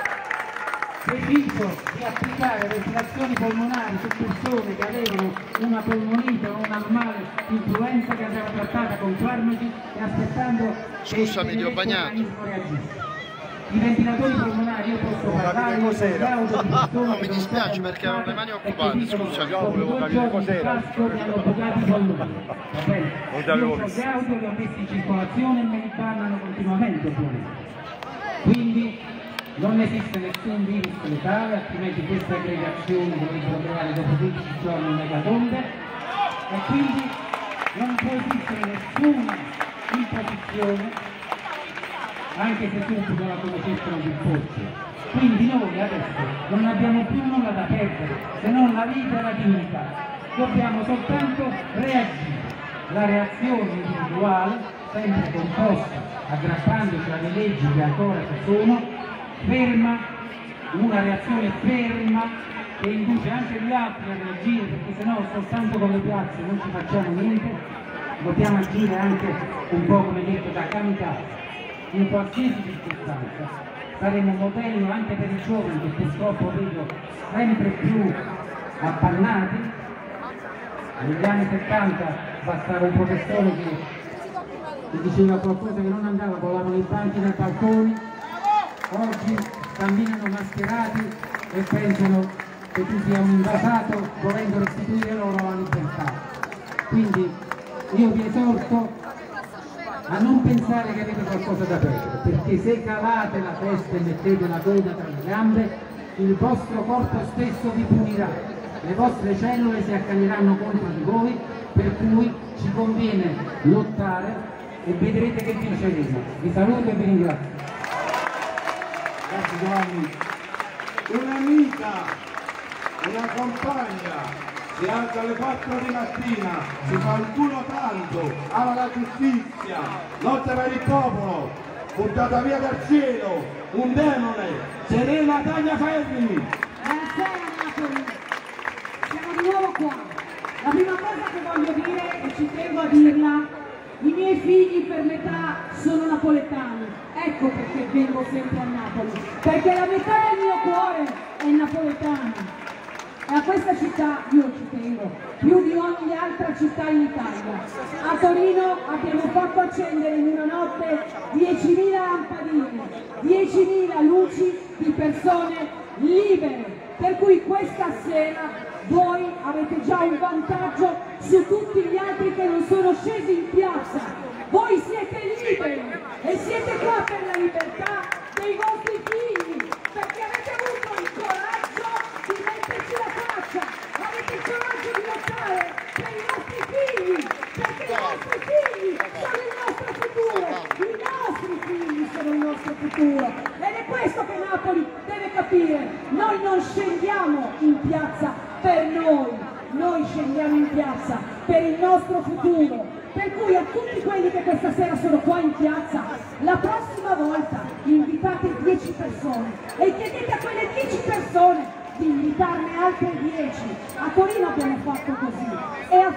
deciso di applicare ventilazioni polmonari su persone che avevano una polmonite o una normale influenza che andava trattata con farmaci e aspettando che l'organismo reagisse. I ventilatori polmonari, io posso parlare, io sono gaudio di persone mi dispiace perché ho le mani occupate, scusami. Io volevo capire cos'era. Mi hanno bucato i polmoni, va bene? Io sono gaudio, li ho messi in circolazione e me li parlano continuamente ovviamente. Quindi non esiste nessun virus letale, altrimenti queste aggregazioni dovrebbero creare dopo 15 giorni un'ecatombe e quindi non può esistere nessuna imposizione, anche se subito la conoscessero di imporsi. Quindi noi adesso non abbiamo più nulla da perdere, se non la vita e la dignità. Dobbiamo soltanto reagire. La reazione individuale, sempre composta, aggrappandoci alle leggi che ancora ci sono, ferma, una reazione ferma che induce anche gli altri a reagire, perché sennò soltanto con le piazze non ci facciamo niente, dobbiamo agire anche un po' come detto da kamikaze, in qualsiasi circostanza. Saremo un modello anche per i giovani che purtroppo vedo sempre più appannati. Negli anni 70 bastava un professore che diceva qualcosa che non andava, volavano i banchi dai balconi. Oggi camminano mascherati e pensano che tu sia un invasato volendo restituire loro la libertà. Quindi io vi esorto a non pensare che avete qualcosa da perdere, perché se calate la testa e mettete la coda tra le gambe, il vostro corpo stesso vi punirà, le vostre cellule si accaneranno contro di voi, per cui ci conviene lottare e vedrete che vinceremo. Vi saluto e vi ringrazio. Grazie Giovanni. Un'amica, una compagna si alza alle 4 di mattina, si fa il culo tanto, ama la giustizia, lotta per il popolo, buttata via dal cielo, un demone, Serena Tagliaferri. Buonasera Napoli, siamo di nuovo qua. La prima cosa che voglio dire, e ci tengo a dirla, i miei figli per metà sono napoletani, ecco perché vengo sempre a Napoli, perché la metà del mio cuore è napoletana. E a questa città io ci tengo, più di ogni altra città in Italia. A Torino abbiamo fatto accendere in una notte 10.000 lampadine, 10.000 luci di persone libere, per cui questa sera voi avete già un vantaggio su tutti gli altri che non sono scesi in piazza. Voi siete liberi e siete qua per la libertà dei vostri figli, perché avete avuto il coraggio di metterci la faccia, avete il coraggio di lottare per i nostri figli, perché i nostri figli sono il nostro futuro, i nostri figli sono il nostro futuro. Ed è questo che Napoli deve capire. Noi non scendiamo in piazza per noi scendiamo in piazza per il nostro futuro. Per cui a tutti quelli che questa sera sono qua in piazza, la prossima volta invitate 10 persone e chiedete a quelle 10 persone di invitarne altre 10. A Torino abbiamo fatto così e ha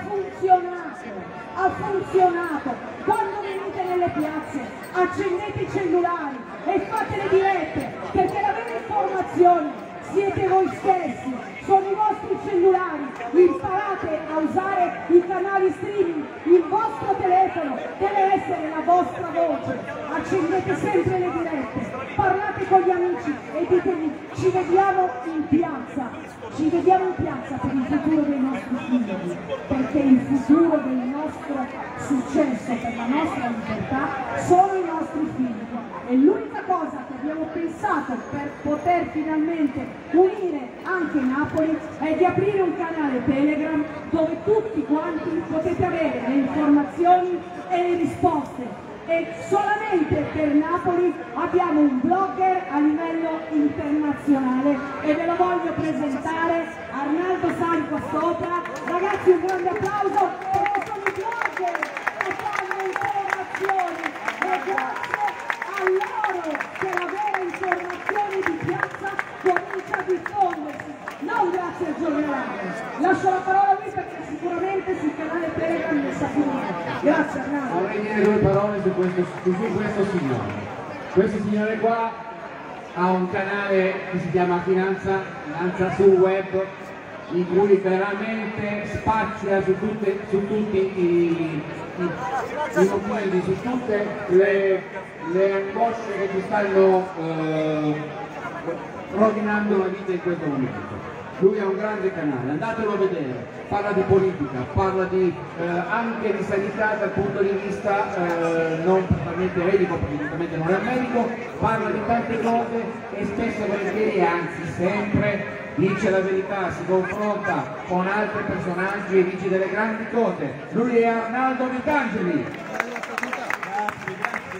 funzionato. Quando venite nelle piazze accendete i cellulari e fate le dirette, perché la vera informazione siete voi stessi, sono i vostri cellulari, imparate a usare i canali streaming, il vostro telefono deve essere la vostra voce, accendete sempre le dirette, parlate con gli amici e ditegli ci vediamo in piazza per il futuro dei nostri figli, perché il futuro del nostro successo, per la nostra libertà, sono i nostri figli. E l'unica cosa che abbiamo pensato per poter finalmente unire anche Napoli Napoli è di aprire un canale Telegram dove tutti quanti potete avere le informazioni e le risposte. E solamente per Napoli abbiamo un blogger a livello internazionale e ve lo voglio presentare, Arnaldo Sali qua sopra. Ragazzi, un grande applauso perché sono i blogger che fanno informazioni e grazie a loro che la vera informazione di piazza comincia a diffondersi, non grazie al giornale. Lascio la parola a lui perché sicuramente sul canale Telegram ne sa più. Grazie Arnaldo. Vorrei dire due parole su questo signore. Questo signore qua ha un canale che si chiama Finanza sul Web, in cui veramente spazia su tutti i documenti, su tutte le angosce che ci stanno rovinando la vita in questo momento. Lui ha un grande canale, andatelo a vedere, parla di politica, parla anche di sanità dal punto di vista non totalmente medico, perché giustamente non è medico, parla di tante cose e spesso e volentieri, anzi sempre, dice la verità, si confronta con altri personaggi e dice delle grandi cose. Lui è Arnaldo Vitangeli. Grazie.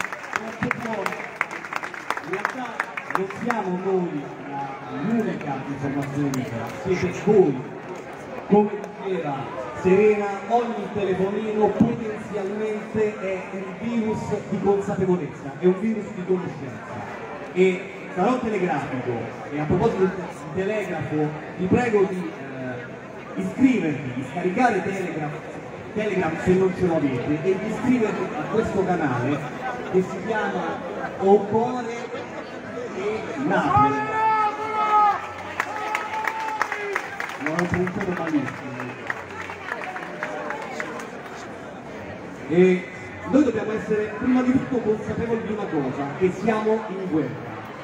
In realtà non siamo noi l'unica informazione, siete voi. Come diceva Serena, ogni telefonino potenzialmente è un virus di consapevolezza, è un virus di conoscenza. E sarò telegrafico, e a proposito di telegrafo, vi prego di iscrivervi, di scaricare Telegram se non ce l'avete, e di iscrivervi a questo canale che si chiama Ocore e Napoli. Non ho pronunciato malissimo. E noi dobbiamo essere prima di tutto consapevoli di una cosa, che siamo in guerra.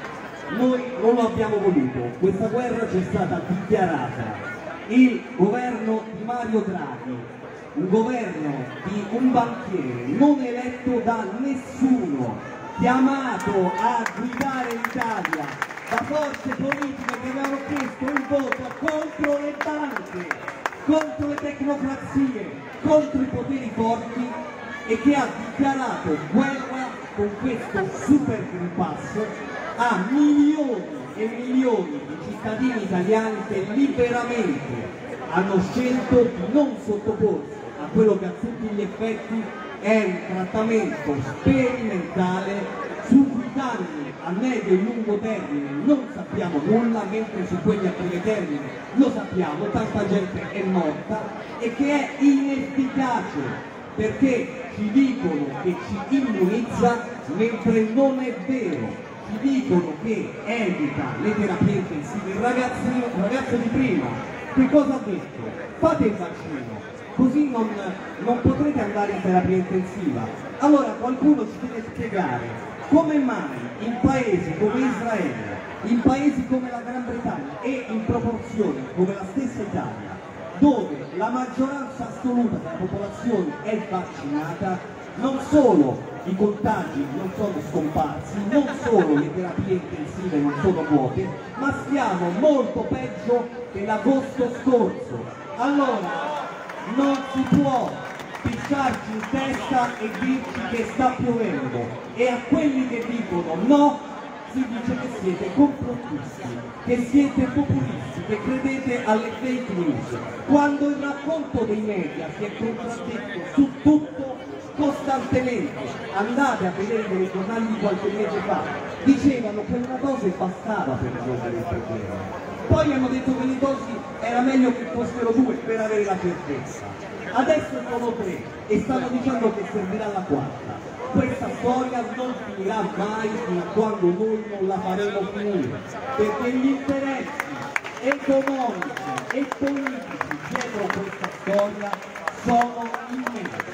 Noi non lo abbiamo voluto, questa guerra ci è stata dichiarata. Il governo di Mario Draghi, un governo di un banchiere non eletto da nessuno, chiamato a guidare l'Italia da forze politiche che avevano chiesto il voto contro le banche, contro le tecnocrazie, contro i poteri forti, e che ha dichiarato guerra con questo Super Green Pass a milioni e milioni di cittadini italiani che liberamente hanno scelto di non sottoporsi a quello che a tutti gli effetti è un trattamento sperimentale su cui danni a medio e lungo termine non sappiamo nulla, mentre su quelli a breve termine lo sappiamo, tanta gente è morta, e che è inefficace perché ci dicono che ci immunizza mentre non è vero. Ci dicono che evita le terapie intensive. Il ragazzo di prima, che cosa ha detto? Fate il vaccino, così non potrete andare in terapia intensiva. Allora qualcuno ci deve spiegare come mai in paesi come Israele, in paesi come la Gran Bretagna e in proporzione come la stessa Italia, dove la maggioranza assoluta della popolazione è vaccinata, non solo i contagi non sono scomparsi, non solo le terapie intensive non sono vuote, ma stiamo molto peggio che l'agosto scorso. Allora non si può pisciarci in testa e dirci che sta piovendo, e a quelli che dicono no si dice che siete complottisti, che siete populisti, che credete alle fake news, quando il racconto dei media si è contraddetto su tutto costantemente. Andate a vedere nei giornali di qualche mese fa, dicevano che una dose bastava per risolvere il problema, poi hanno detto che le dosi era meglio che fossero 2 per avere la certezza, adesso sono 3 e stanno dicendo che servirà la 4. Questa storia non finirà mai fino a quando noi non la faremo finire, perché gli interessi economici e politici dietro questa storia sono immensi.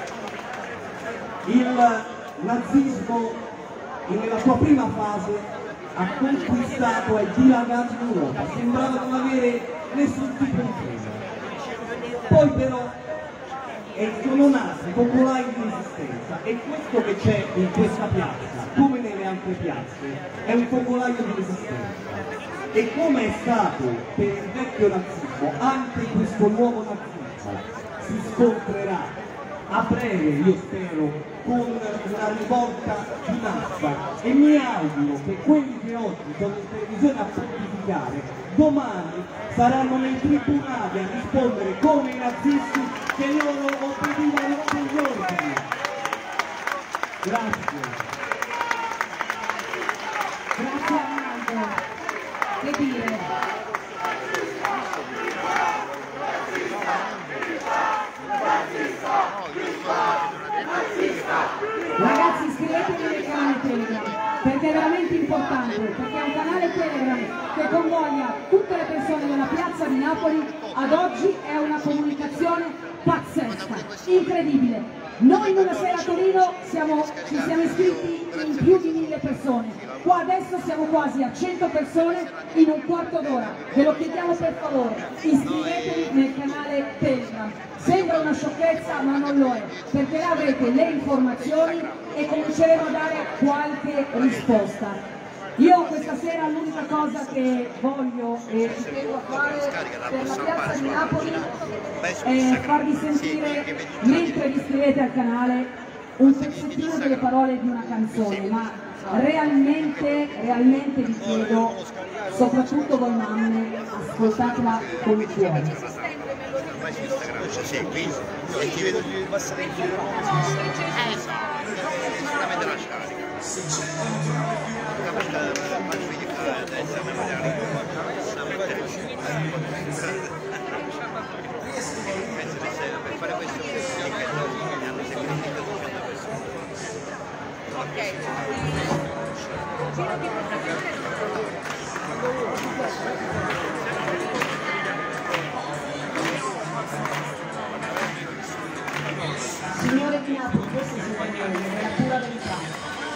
Il nazismo nella sua prima fase ha conquistato e dilagato in Europa, sembrava non avere nessun tipo di peso. Poi però sono nati popolari di resistenza, e questo che c'è in questa piazza, come nelle altre piazze, è un popolaio di resistenza. E come è stato per il vecchio nazismo, anche questo nuovo nazismo si scontrerà a breve, io spero, con una rivolta di massa, e mi auguro che quelli che oggi sono in televisione a pontificare domani saranno nei tribunali a rispondere come i nazisti che loro obbedivano agli ordini. Grazie. Grazie Arnaldo. Che dire? Ragazzi, iscrivetevi nel canale Telegram, perché è veramente importante, perché è un canale Telegram che convoglia tutte le persone della piazza di Napoli. Ad oggi è una comunicazione pazzesca, incredibile. Noi in una sera a Torino ci siamo iscritti in più di 1000 persone, qua adesso siamo quasi a 100 persone in un quarto d'ora. Ve lo chiediamo per favore, iscrivetevi nel canale Telegram. Sembra una sciocchezza ma non lo è, perché là avrete le informazioni e cominceremo a dare qualche risposta. Io questa sera l'unica cosa che voglio e ci tengo a fare per la piazza di Napoli è farvi sentire, mentre vi iscrivete al canale, un pezzettino delle parole di una canzone, ma realmente vi chiedo, soprattutto voi mamme, ascoltatela con il cuore. Sì, quindi e ti vedo di passare in giro sicuramente la scarica. Per fare questo Signore di Napoli, questi sono i miei, è la pura verità.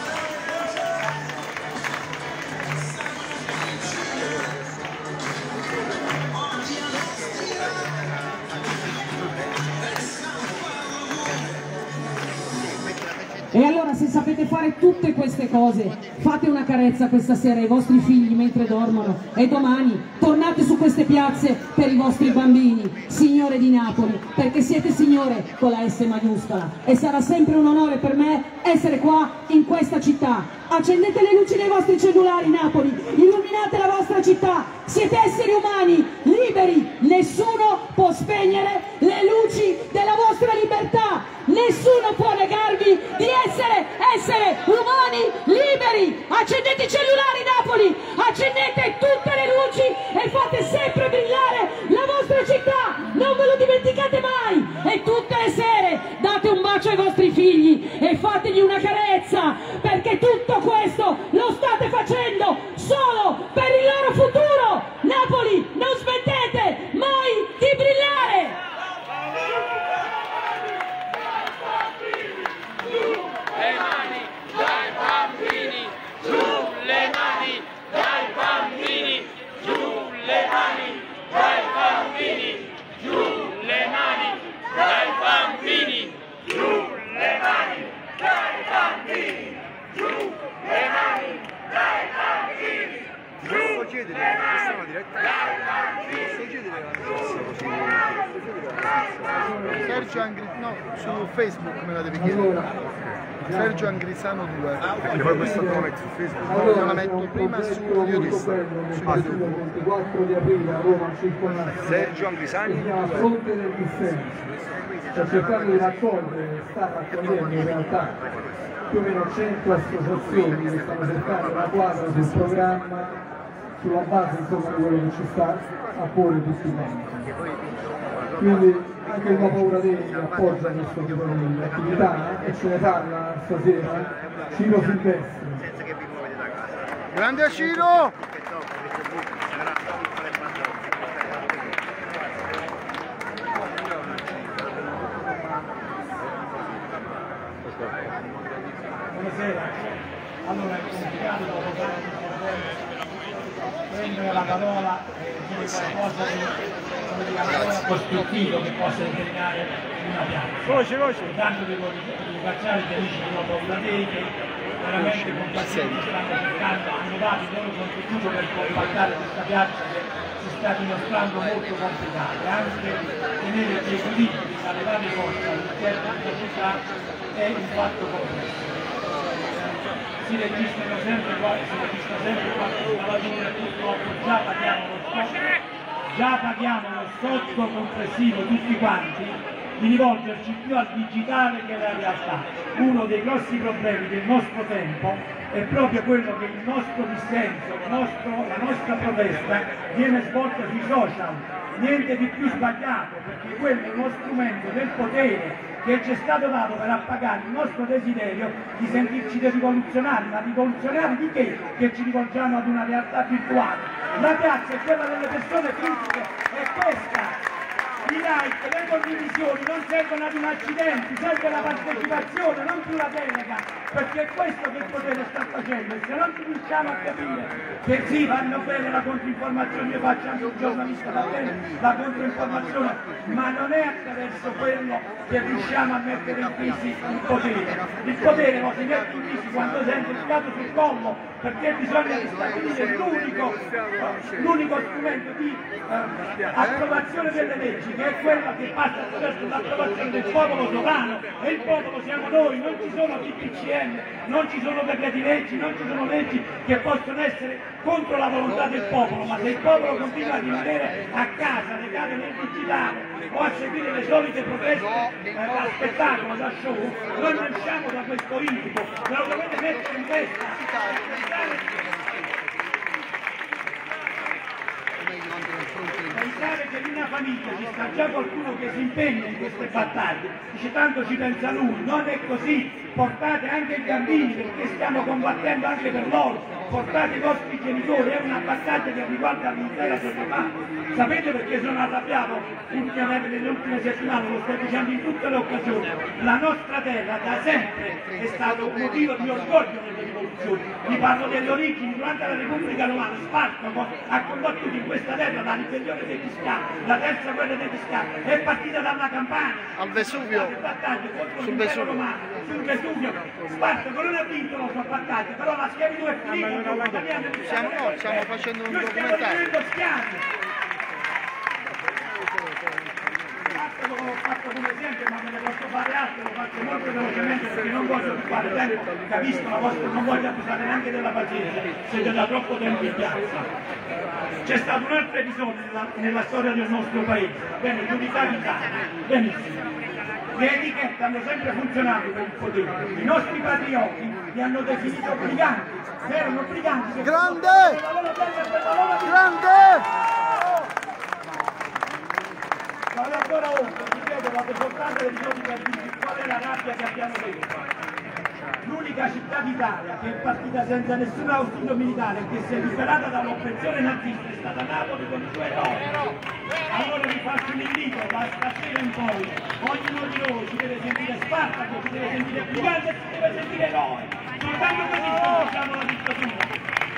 E allora, se sapete fare tutte queste cose, fate una carezza questa sera ai vostri figli mentre dormono e domani tornate su queste piazze per i vostri bambini, signore di Napoli, perché siete signore con la S maiuscola e sarà sempre un onore per me essere qua in questa città. Accendete le luci dei vostri cellulari, Napoli, illuminate la vostra città, siete esseri umani, liberi, nessuno può spegnere le luci della vostra libertà, nessuno può negarvi di essere umani liberi. Accendete i cellulari, Napoli, accendete tutte le luci e fate sempre brillare la vostra città, non ve lo dimenticate mai, e tutte le sere date un bacio ai vostri figli e fategli una carezza, perché tutto questo lo state facendo solo per il loro futuro. Napoli, non smettete mai di brillare. Le mani dai bambini, giù le mani dai bambini, giù le mani dai bambini, giù le mani dai bambini, giù le mani dai bambini, giù le mani dai bambini, giù le mani dai bambini. Sergio Angrisano, su Facebook me la devi chiedere. Sergio Angrisano 2. E poi questa te la metti su Facebook? Allora, io la metto prima su YouTube. Il 24 di aprile a Roma circolare. Sergio Angrisani? Si chiama Fronte del Dissenso. Sto cercando di raccogliere, sta raccogliendo in realtà più o meno 100 associazioni che stanno cercando una quadra sul programma, sulla base insomma di quello che ci sta a porre tutti quanti. Quindi anche il Nuova Paura dei appoggia questo tipo di attività e ce ne parla stasera Ciro Silvestri. Grande Ciro! Buonasera, allora è complicato prendere la parola e dire qualcosa di costruttivo che possa determinare una piazza. Tanto devo ringraziare gli amici di Nuova Paura Dei che veramente con pazienza stanno cercando di dare il loro contributo per compattare questa piazza che si sta dimostrando molto complicata, e anche tenere gli equilibri tra le varie forze all'interno della città è un fatto complesso. Si registra sempre qualche lavoratore, purtroppo già paghiamo lo scotto complessivo tutti quanti di rivolgerci più al digitale che alla realtà. Uno dei grossi problemi del nostro tempo è proprio quello che il nostro dissenso, la nostra protesta viene svolta sui social, niente di più sbagliato, perché quello è uno strumento del potere che ci è stato dato per appagare il nostro desiderio di sentirci dei rivoluzionari, ma rivoluzionari di che? Che ci rivolgiamo ad una realtà virtuale. La piazza è quella delle persone fisiche, è questa. I like, le condivisioni non servono ad un accidente, serve la partecipazione, non più la delega, perché è questo che il potere sta facendo, e se non riusciamo a capire che sì, vanno bene la controinformazione, io faccio anche un giornalista, va bene la controinformazione, ma non è attraverso quello che riusciamo a mettere in crisi il potere. Il potere lo si mette in crisi quando sente il fiato sul collo, perché bisogna ristabilire l'unico strumento di approvazione delle leggi, che è quella che passa attraverso l'approvazione del popolo sovrano, e il popolo siamo noi, non ci sono DPCM, non ci sono decreti leggi, non ci sono leggi che possono essere contro la volontà del popolo, ma se il popolo continua a rimanere a casa, legato nel digitale o a seguire le solite proteste da spettacolo, da show, noi non usciamo da questo incubo, ve lo dovete mettere in testa. Pensare che in una famiglia ci sta già qualcuno che si impegna in queste battaglie, dice tanto ci pensa lui, non è così, portate anche i bambini perché stiamo combattendo anche per loro, portate i vostri genitori, è una battaglia che riguarda l'intera società. Sapete perché sono arrabbiato ultimamente nelle ultime settimane, lo sto dicendo in tutte le occasioni, la nostra terra da sempre è stato un motivo di orgoglio nelle rivoluzioni, vi parlo delle origini, durante la Repubblica Romana Spartaco ha combattuto in questa terra la ribellione degli schiavi, la terza guerra degli schiavi, è partita dalla Campania, al Vesuvio, sul Vesuvio. Sul Vesuvio, Spartaco non ha vinto la sua battaglia, però la schiavitù è finita. Stiamo facendo un documentario. L'ho fatto come esempio, ma me ne posso fare altro, lo faccio molto velocemente perché non voglio fare tempo, capisco la vostra, non voglio abusare neanche della pazienza, siete da troppo tempo in piazza. C'è stato un altro episodio nella storia del nostro paese, bene, l'unità d'Italia, benissimo. Le etichette hanno sempre funzionato per il potere, i nostri patrioti li hanno definito briganti, erano briganti. Grande! Grande! Vado ancora oltre, ripeto, vado soltanto ai giorni per dirvi qual è la rabbia che abbiamo detto. L'unica città d'Italia che è partita senza nessun ausilio militare e che si è liberata dall'oppressione nazista è stata Napoli con i suoi eroi. Allora vi faccio un invito, da stasera in poi, ognuno di noi si deve sentire Spartaco, si deve sentire brigante e si deve sentire eroe. Soltanto così sconfiggiamo la dittatura.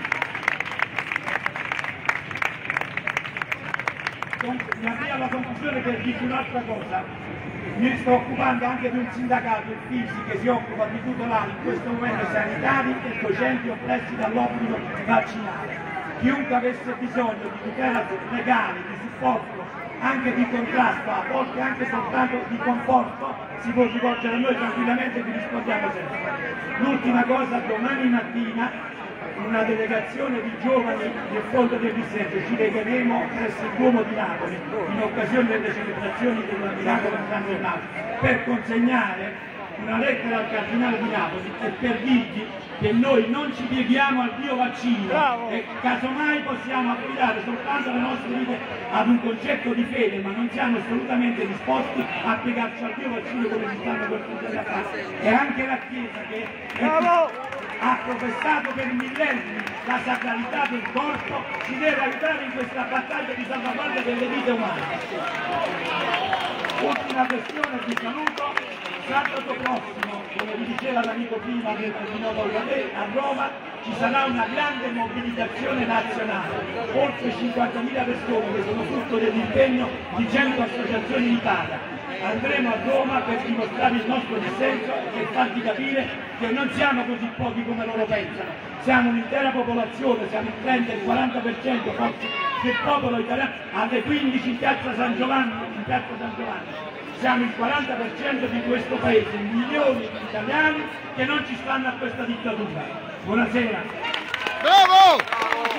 Mi avvio alla conclusione per dirvi un'altra cosa. Mi sto occupando anche di un sindacato, il FISI, che si occupa di tutelare in questo momento sanitari e docenti oppressi dall'obbligo vaccinale. Chiunque avesse bisogno di tutela legale, di supporto, anche di contrasto, a volte anche soltanto di conforto, si può rivolgere a noi tranquillamente e vi rispondiamo sempre. L'ultima cosa, domani mattina una delegazione di giovani del Fronte del Dissenso ci legheremo presso il Duomo di Napoli in occasione delle celebrazioni della Miracolo di San Donato per consegnare una lettera al Cardinale di Napoli e per dirgli che noi non ci pieghiamo al Dio vaccino e casomai possiamo affidare soltanto le nostre vite ad un concetto di fede, ma non siamo assolutamente disposti a piegarci al Dio vaccino come si stanno costringendo a fare. E anche la Chiesa che ha professato per millenni la sacralità del corpo ci deve aiutare in questa battaglia di salvaguardia delle vite umane. Ultima questione, vi saluto. Sabato prossimo, come vi diceva l'amico prima del Terminodo a Roma, ci sarà una grande mobilitazione nazionale, oltre 50.000 persone che sono frutto dell'impegno di 100 associazioni d'Italia. andremo a Roma per dimostrare il nostro dissenso e farti capire che non siamo così pochi come loro pensano, siamo un'intera popolazione, siamo il 30, il 40% forse del popolo italiano, alle 15 in piazza San Giovanni, siamo il 40% di questo paese, milioni di italiani che non ci stanno a questa dittatura. Buonasera. Bravo!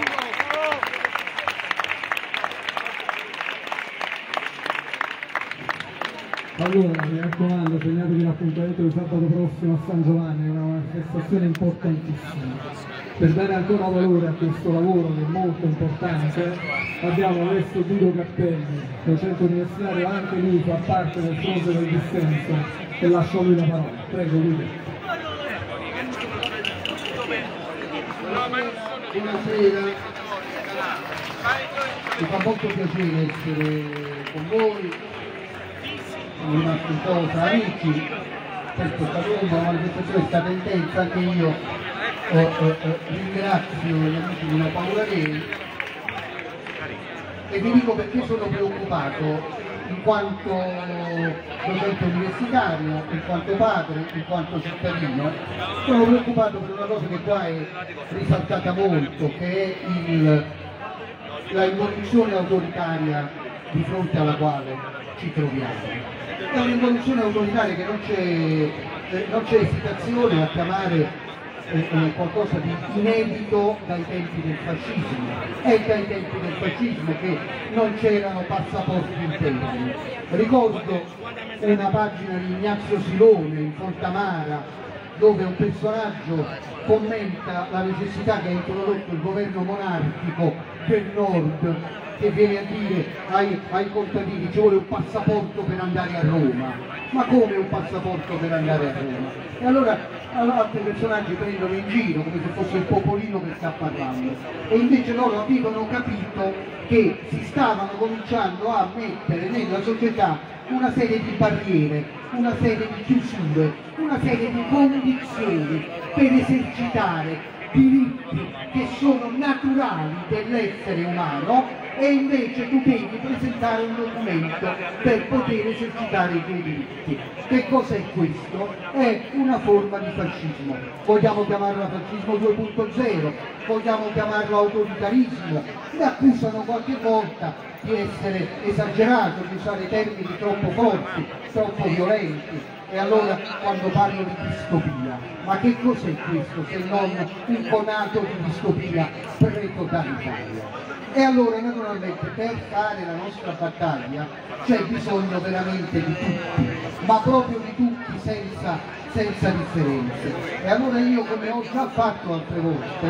Allora, mi raccomando, segnatevi l'appuntamento di sabato prossimo a San Giovanni, è una manifestazione importantissima. Per dare ancora valore a questo lavoro che è molto importante, abbiamo adesso Guido Cappelli, docente universitario, anche lui fa parte del fronte del dissenso, e lascio a lui la parola. Prego Guido. Buonasera, mi fa molto piacere essere con voi. Sono rimasto un po' tra amici, certo è stata una manifestazione, è stata intensa, anche io ringrazio gli amici di No Paura Dei e vi dico perché sono preoccupato in quanto docente universitario, in quanto padre, in quanto cittadino. Sono preoccupato per una cosa che qua è risaltata molto, che è la involuzione autoritaria di fronte alla quale ci troviamo. È un'involuzione autoritaria che non c'è esitazione a chiamare qualcosa di inedito dai tempi del fascismo. È dai tempi del fascismo che non c'erano passaporti interni. Ricordo una pagina di Ignazio Silone in Fontamara, dove un personaggio commenta la necessità che ha introdotto il governo monarchico del nord, che viene a dire ai contadini ci vuole un passaporto per andare a Roma. Ma come un passaporto per andare a Roma? E allora altri personaggi prendono in giro come se fosse il popolino che sta parlando, e invece loro avevano capito che si stavano cominciando a mettere nella società una serie di barriere, una serie di chiusure, una serie di condizioni per esercitare diritti che sono naturali dell'essere umano, e invece tu devi presentare un documento per poter esercitare i tuoi diritti. Che cos'è questo? È una forma di fascismo. Vogliamo chiamarlo fascismo 2.0, vogliamo chiamarlo autoritarismo, mi accusano qualche volta di essere esagerato, di usare termini troppo forti, troppo violenti. E allora quando parlo di distopia, ma che cos'è questo se non un conato di distopia pre-totalitaria? E allora naturalmente per fare la nostra battaglia c'è bisogno veramente di tutti, ma proprio di tutti senza differenze. E allora io, come ho già fatto altre volte,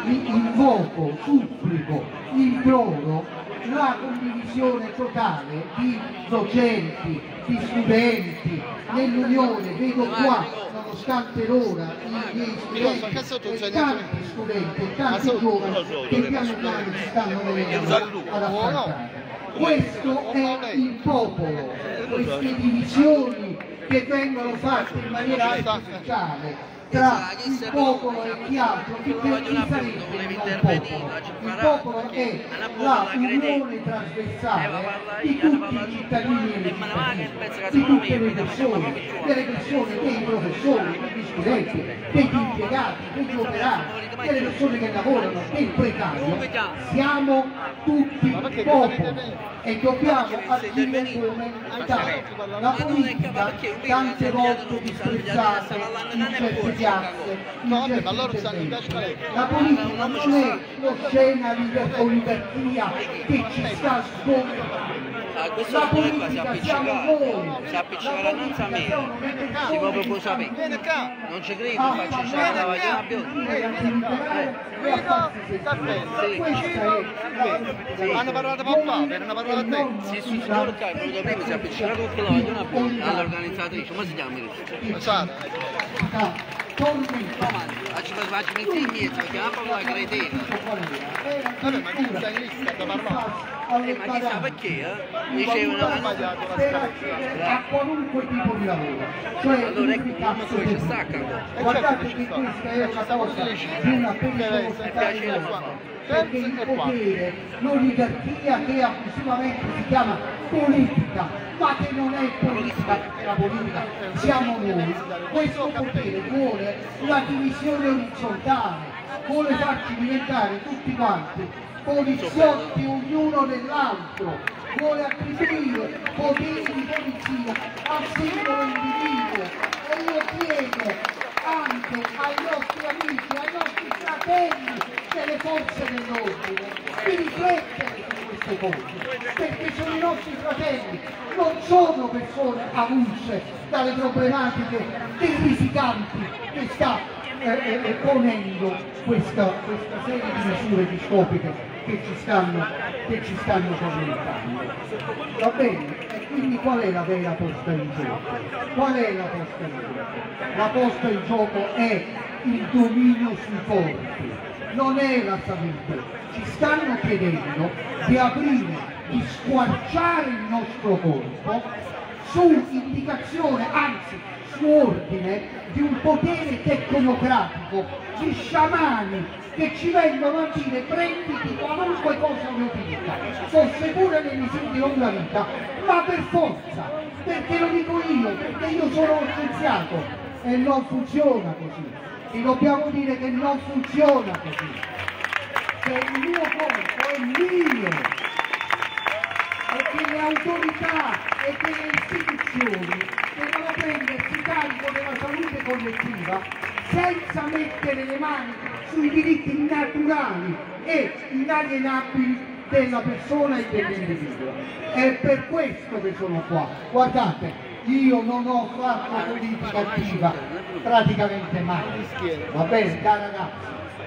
invoco, supplico, imploro la condivisione totale di docenti, di studenti nell'Unione. Vedo qua, nonostante l'ora, i miei studenti e tanti studenti e tanti giovani che piano piano si stanno venendo ad affrontare. Questo è il popolo, queste divisioni che vengono fatte in maniera artificiale tra il popolo e chi altro, che chi sarebbe il popolo? Il popolo è la unione trasversale di tutti i cittadini e le cittadine, di tutte le persone, delle persone, dei professori, degli studenti, degli impiegati, degli operai, delle persone che lavorano, del precario. Siamo tutti popolo e dobbiamo agire come tale. La politica tante volte disprezzata in certe piazze, in certi interventi. La politica non è l'oscena oligarchia che ci sta sconfiggendo. La politica siamo noi. Si appiccica la nanza a me, si proprio può sapere. Non ci credo, faccio c'è la vagliana più. Hanno parlato papà, hanno parlato a te. Sì, sì, signor Carlo, venuto prima, si è appiccicato con la vagliana più all'organizzatrice, come si chiama questo? Faccio mettere in mezzo, chiama la cretina. Vabbè, ma chi sta in lista da parlare? Ma chissà perché, dicevano a qualunque tipo di lavoro, cioè allora ecco, ci stacca. guardate che questa è una cosa di una pericolosità enorme. perché il potere, l'oligarchia che abusivamente si chiama politica, ma che non è politica, perché la politica siamo noi, questo potere vuole la divisione orizzontale, vuole farci diventare tutti quanti poliziotti ognuno dell'altro, vuole attribuire poteri di polizia al singolo individuo. E io chiedo anche ai nostri amici, ai nostri fratelli delle forze dell'ordine di riflettere su queste cose, perché sono i nostri fratelli, non sono persone avulse dalle problematiche terrificanti che sta ponendo questa serie di misure distopiche che ci stanno tormentando. Va bene? E quindi qual è la vera posta in gioco? Qual è la posta in gioco? La posta in gioco è il dominio sui corpi, non è la salute. Ci stanno chiedendo di aprire, di squarciare il nostro corpo su indicazione, anzi su ordine di un potere tecnocratico, di sciamani che ci vengono a dire prenditi qualunque cosa di utilità, forse pure nei misuri di lunga vita, ma per forza, perché lo dico io, perché io sono uno scienziato e non funziona così. Ti dobbiamo dire che non funziona così, che il mio corpo è mio e che le autorità e che le istituzioni devono prendersi carico della salute collettiva senza mettere le mani sui diritti naturali e inalienabili della persona e dell'individuo. È per questo che sono qua. Guardate, io non ho fatto politica attiva praticamente mai, va bene, da ragazzo.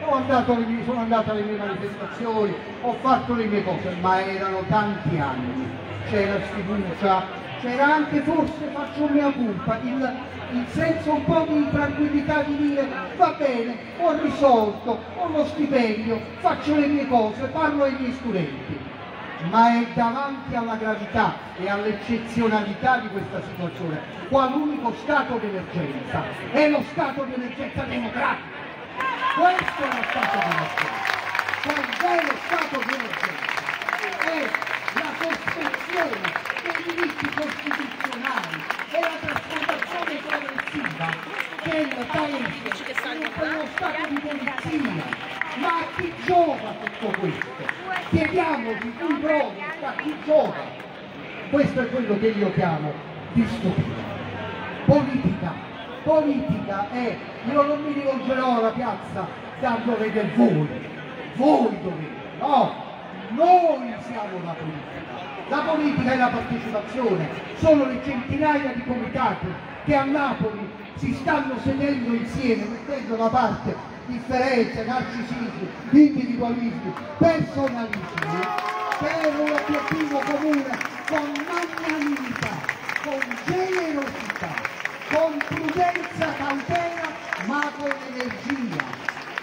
Sono andato alle mie manifestazioni, ho fatto le mie cose, ma erano tanti anni, c'era sfiducia, c'era anche forse, faccio mia colpa, il senso un po' di tranquillità di dire va bene, ho risolto, ho lo stipendio, faccio le mie cose, parlo ai miei studenti. Ma è davanti alla gravità e all'eccezionalità di questa situazione qual unico stato di emergenza è lo stato di emergenza democratico. Questo è lo stato di emergenza. Qual è lo stato di emergenza? È la sospensione dei diritti costituzionali e la trasformazione progressiva del paese in uno stato di polizia. Ma a chi giova tutto questo? Chiediamoci cui provi, a chi giova? Questo è quello che io chiamo distopia. Politica. Politica è, io non mi rivolgerò alla piazza da dovete voi dovete, no, noi siamo la politica. La politica è la partecipazione, sono le centinaia di comitati che a Napoli si stanno sedendo insieme, mettendo da parte differenze, narcisismi, individualismi, personalismi, per un obiettivo comune, con magnanimità, con generosità, con prudenza, cautela, ma con energia.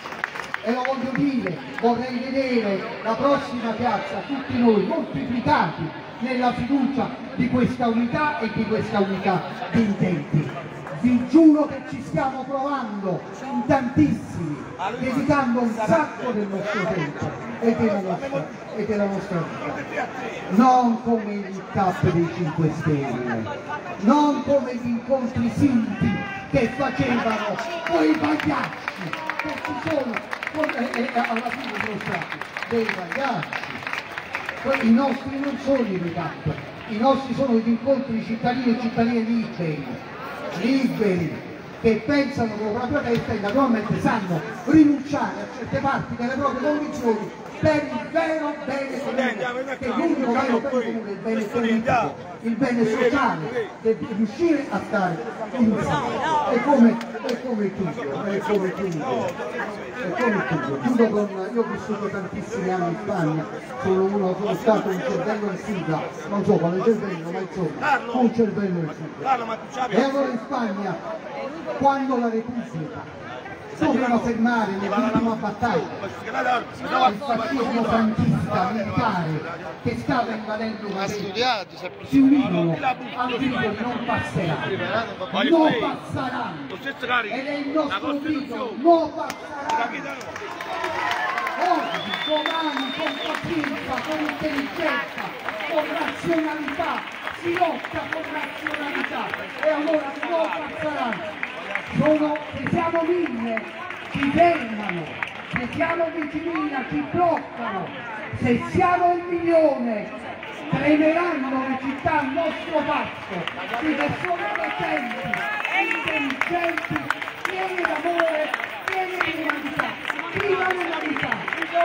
E lo voglio dire, vorrei vedere la prossima piazza, tutti noi moltiplicati nella fiducia di questa unità e di questa unità di intenti. Vi giuro che ci stiamo provando in tantissimi, dedicando un sacco del nostro tempo e della nostra vita. Non come il meet-up dei 5 Stelle, non come gli incontri finti che facevano quei pagliacci, che ci sono, alla fine sono stati dei pagliacci. I nostri non sono i meet-up, i nostri sono gli incontri di cittadini e cittadine liberi, che pensano con la propria testa e naturalmente sanno rinunciare a certe parti delle proprie convinzioni per il vero bene comune, che l'unico vero bene comune è il bene politico, il bene sociale, di riuscire a stare insieme. È come chiudo con, io ho vissuto tantissimi anni in Spagna, sono stato un cervello in fuga, non so quale cervello, ma insomma, un cervello in fuga. E allora in Spagna, quando la Repubblica dovevano fermare nell'ultima battaglia il fascismo franchista militare che stava invadendo una terra, si unirono al grido non passeranno, ed è il nostro grido non passeranno. domani con pazienza, con intelligenza, con razionalità, si lotta con razionalità e allora no passeranno. Se siamo 1000 ci fermano, se siamo 10.000 ci bloccano, se siamo 1 milione tremeranno le città al nostro passo, di persone decenti, intelligenti, piene d'amore, piene di umanità. Viva l'umanità!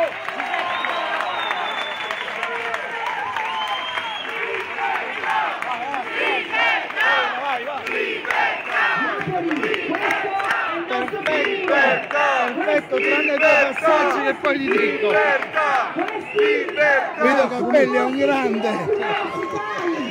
Perfetto, tranne 2 passaggi che poi li dico. Guido Cappelli è un grande.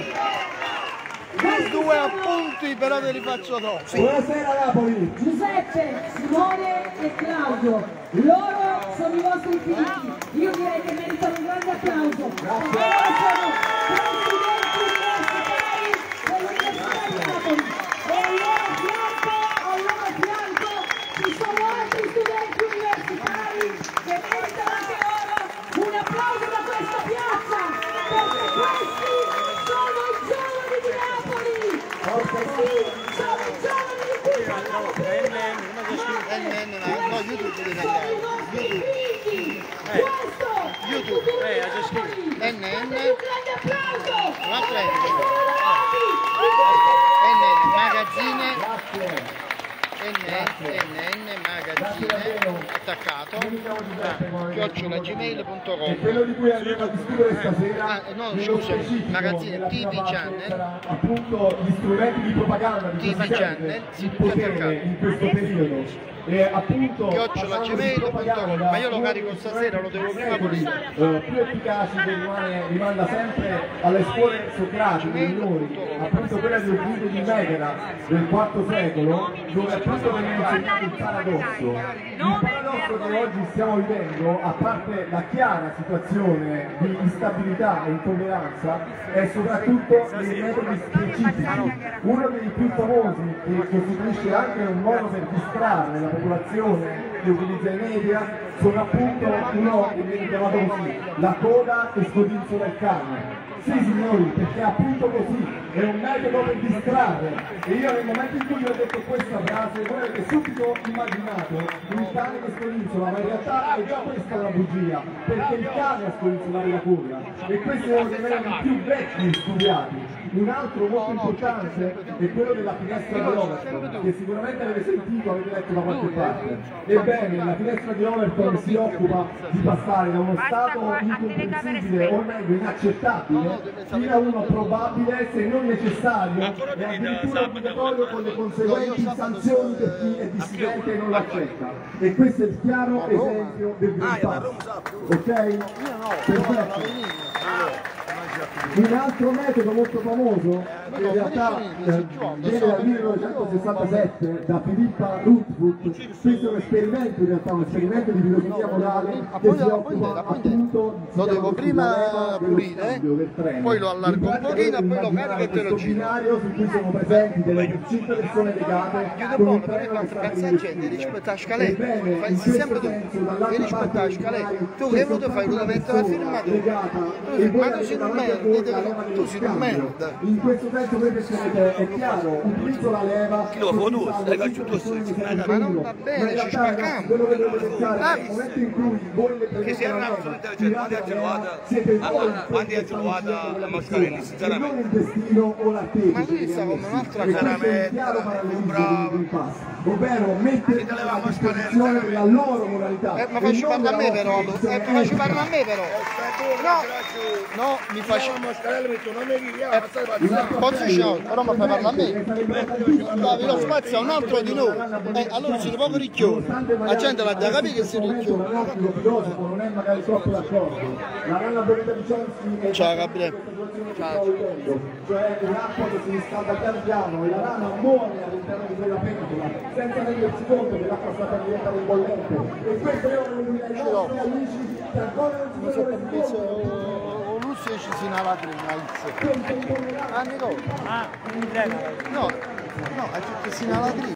2 appunti però te li faccio dopo. Buonasera Napoli. Giuseppe, Simone e Claudio, loro sono i vostri figli. Io direi che meritano un grande applauso. Loro sono presidenti universitari dell'Università di Napoli. E al loro fianco ci sono altri studenti universitari che meritano anche loro un applauso da questa piazza, perché questi sono i giovani di Napoli. Sì, sono i giovani di cui parliamo prima. No, YouTube deve andare. Questo è il futuro di Napoli. Un grande applauso. Magazzine. NN Magazzine attaccato @gmail.com. E quello di cui andremo a discutere stasera no, scusa, Magazzine TV Channel, appunto gli strumenti di propaganda di TV Channel, il potere in questo periodo. E appunto @gmail.com, ma io lo carico stasera, lo devo prima pulire. Più efficaci che rimanda sempre alle scuole socratiche minori, appunto quella di Euclide di Megara del IV secolo, dove appunto viene insegnato il paradosso. Il paradosso che oggi stiamo vivendo, a parte la chiara situazione di instabilità e intolleranza, è soprattutto nei metodi specifici. Uno dei più famosi, che costituisce anche un modo per distrarre la popolazione che utilizza i media, sono appunto uno che viene chiamato così, la coda e scodinzo del cane. Sì signori, perché appunto così, è un metodo per distrarre. E io nel momento in cui vi ho detto questa frase, voi avete subito immaginato il cane che scodinzola, ma in realtà è già questa una bugia, perché il cane a scodinzolare la coda. E questi sono dei metodi più vecchi studiati. Un altro molto importante è quello della finestra di Overton, che sicuramente avete sentito, avete letto da qualche parte. Ebbene, la finestra di Overton si occupa di passare da uno stato incomprensibile, o meglio inaccettabile, fino a uno probabile, se non necessario, e addirittura obbligatorio, con le conseguenti sanzioni per chi è dissidente e non lo accetta. E questo è il chiaro esempio del Green Pass. Ok? Perfetto. Un altro metodo molto famoso, che in realtà viene dal 1967 da Filippa Rutherford, questo è un esperimento, in realtà un esperimento di filosofia morale che si occupa appunto, lo devo prima pulire, poi lo allargo un pochino e poi lo carico e te lo giro. Binario su cui sono presenti delle 5 persone legate con un treno che sta gente rispetto a scaletta, fai sempre tu, e rispetto a scaletta, tu che venuto fai l'udimento alla firmatura, ma tu sei un merda, tu sei un merda. In questo senso voi penserete, è chiaro, utilizzo la leva, ma non va bene, ci spaccamo. Quello che dovete pensare è nel momento in cui voi le prendete la leva, tirate la leva, siete voi quando hai trovato la mascherina, sinceramente. non il destino o l'artefice. Ma lui sta come un'altra veramente chiaro parallelismo del Pass, ovvero mettere a disposizione della loro moralità. Ma facci parlare a me però, facci parlare a me però. No, mi faccio. Posso sciolto, però mi fai parlare a me. Davi lo spazio a un altro di noi. Allora si proprio ricchione. La gente l'ha da capire che si ricchione. Non è magari troppo d'accordo. La rana bonita di Chomsky è ciao Gabriele. Cioè un'acqua che si riscalda piano piano e la rana muore all'interno di quella pentola senza rendersi conto che l'acqua sta per diventare bollente. E questo è un ai nostri amici che ancora non si sono resi conto. Lucio ci si nava prima, anni dopo. No, è che si nava prima.